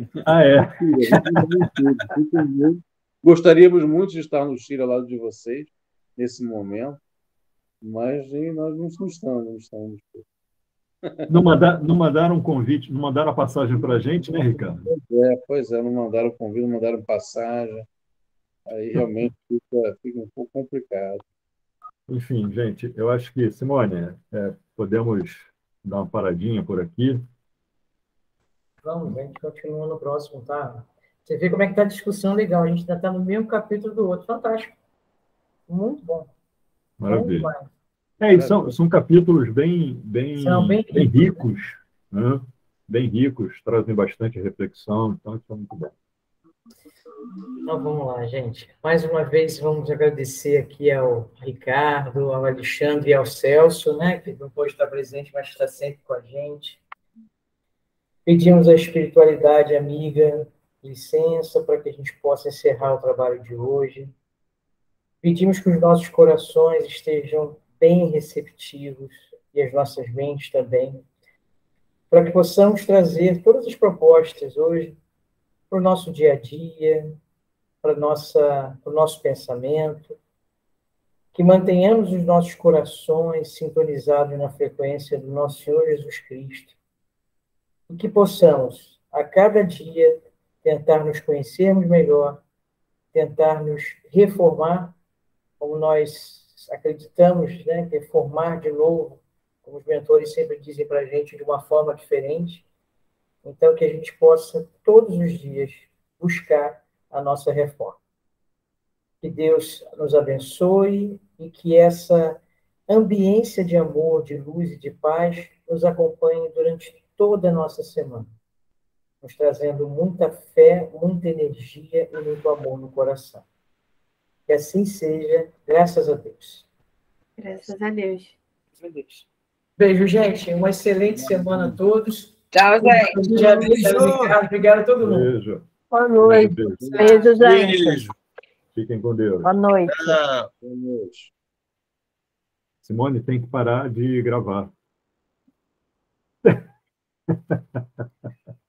Gostaríamos muito de estar no Chile ao lado de vocês, nesse momento, mas nós não estamos. Não mandaram um convite, não mandaram a passagem para a gente, né, Ricardo? Pois é, não mandaram convite, não mandaram passagem. Aí realmente fica um pouco complicado. Enfim, gente, eu acho que, Simone, podemos dar uma paradinha por aqui. Vamos, a gente continua no próximo, tá? Você vê como é que está a discussão legal. A gente ainda está no mesmo capítulo do outro. Fantástico. Muito bom. Maravilha. E são capítulos bem São bem ricos, né? Bem ricos, trazem bastante reflexão, então isso é muito bom. Então vamos lá, gente. Mais uma vez vamos agradecer aqui ao Ricardo, ao Alexandre e ao Celso, né, que não pôde estar presente, mas está sempre com a gente. Pedimos à espiritualidade amiga licença para que a gente possa encerrar o trabalho de hoje. Pedimos que os nossos corações estejam bem receptivos e as nossas mentes também, para que possamos trazer todas as propostas hoje para o nosso dia a dia, para o nosso pensamento, que mantenhamos os nossos corações sintonizados na frequência do nosso Senhor Jesus Cristo, e que possamos, a cada dia, tentar nos conhecermos melhor, tentar nos reformar, como nós acreditamos, né, que é formar de novo, como os mentores sempre dizem para a gente, de uma forma diferente. Então, que a gente possa, todos os dias, buscar a nossa reforma. Que Deus nos abençoe e que essa ambiência de amor, de luz e de paz nos acompanhe durante toda a nossa semana, nos trazendo muita fé, muita energia e muito amor no coração. Que assim seja, graças a Deus. Graças a Deus. Beijo, gente. Uma excelente semana a todos. Tchau, gente. Obrigado a todo mundo. Beijo. Boa noite. Beijo, gente. Fiquem com Deus. Boa noite. Boa noite. Simone, tem que parar de gravar.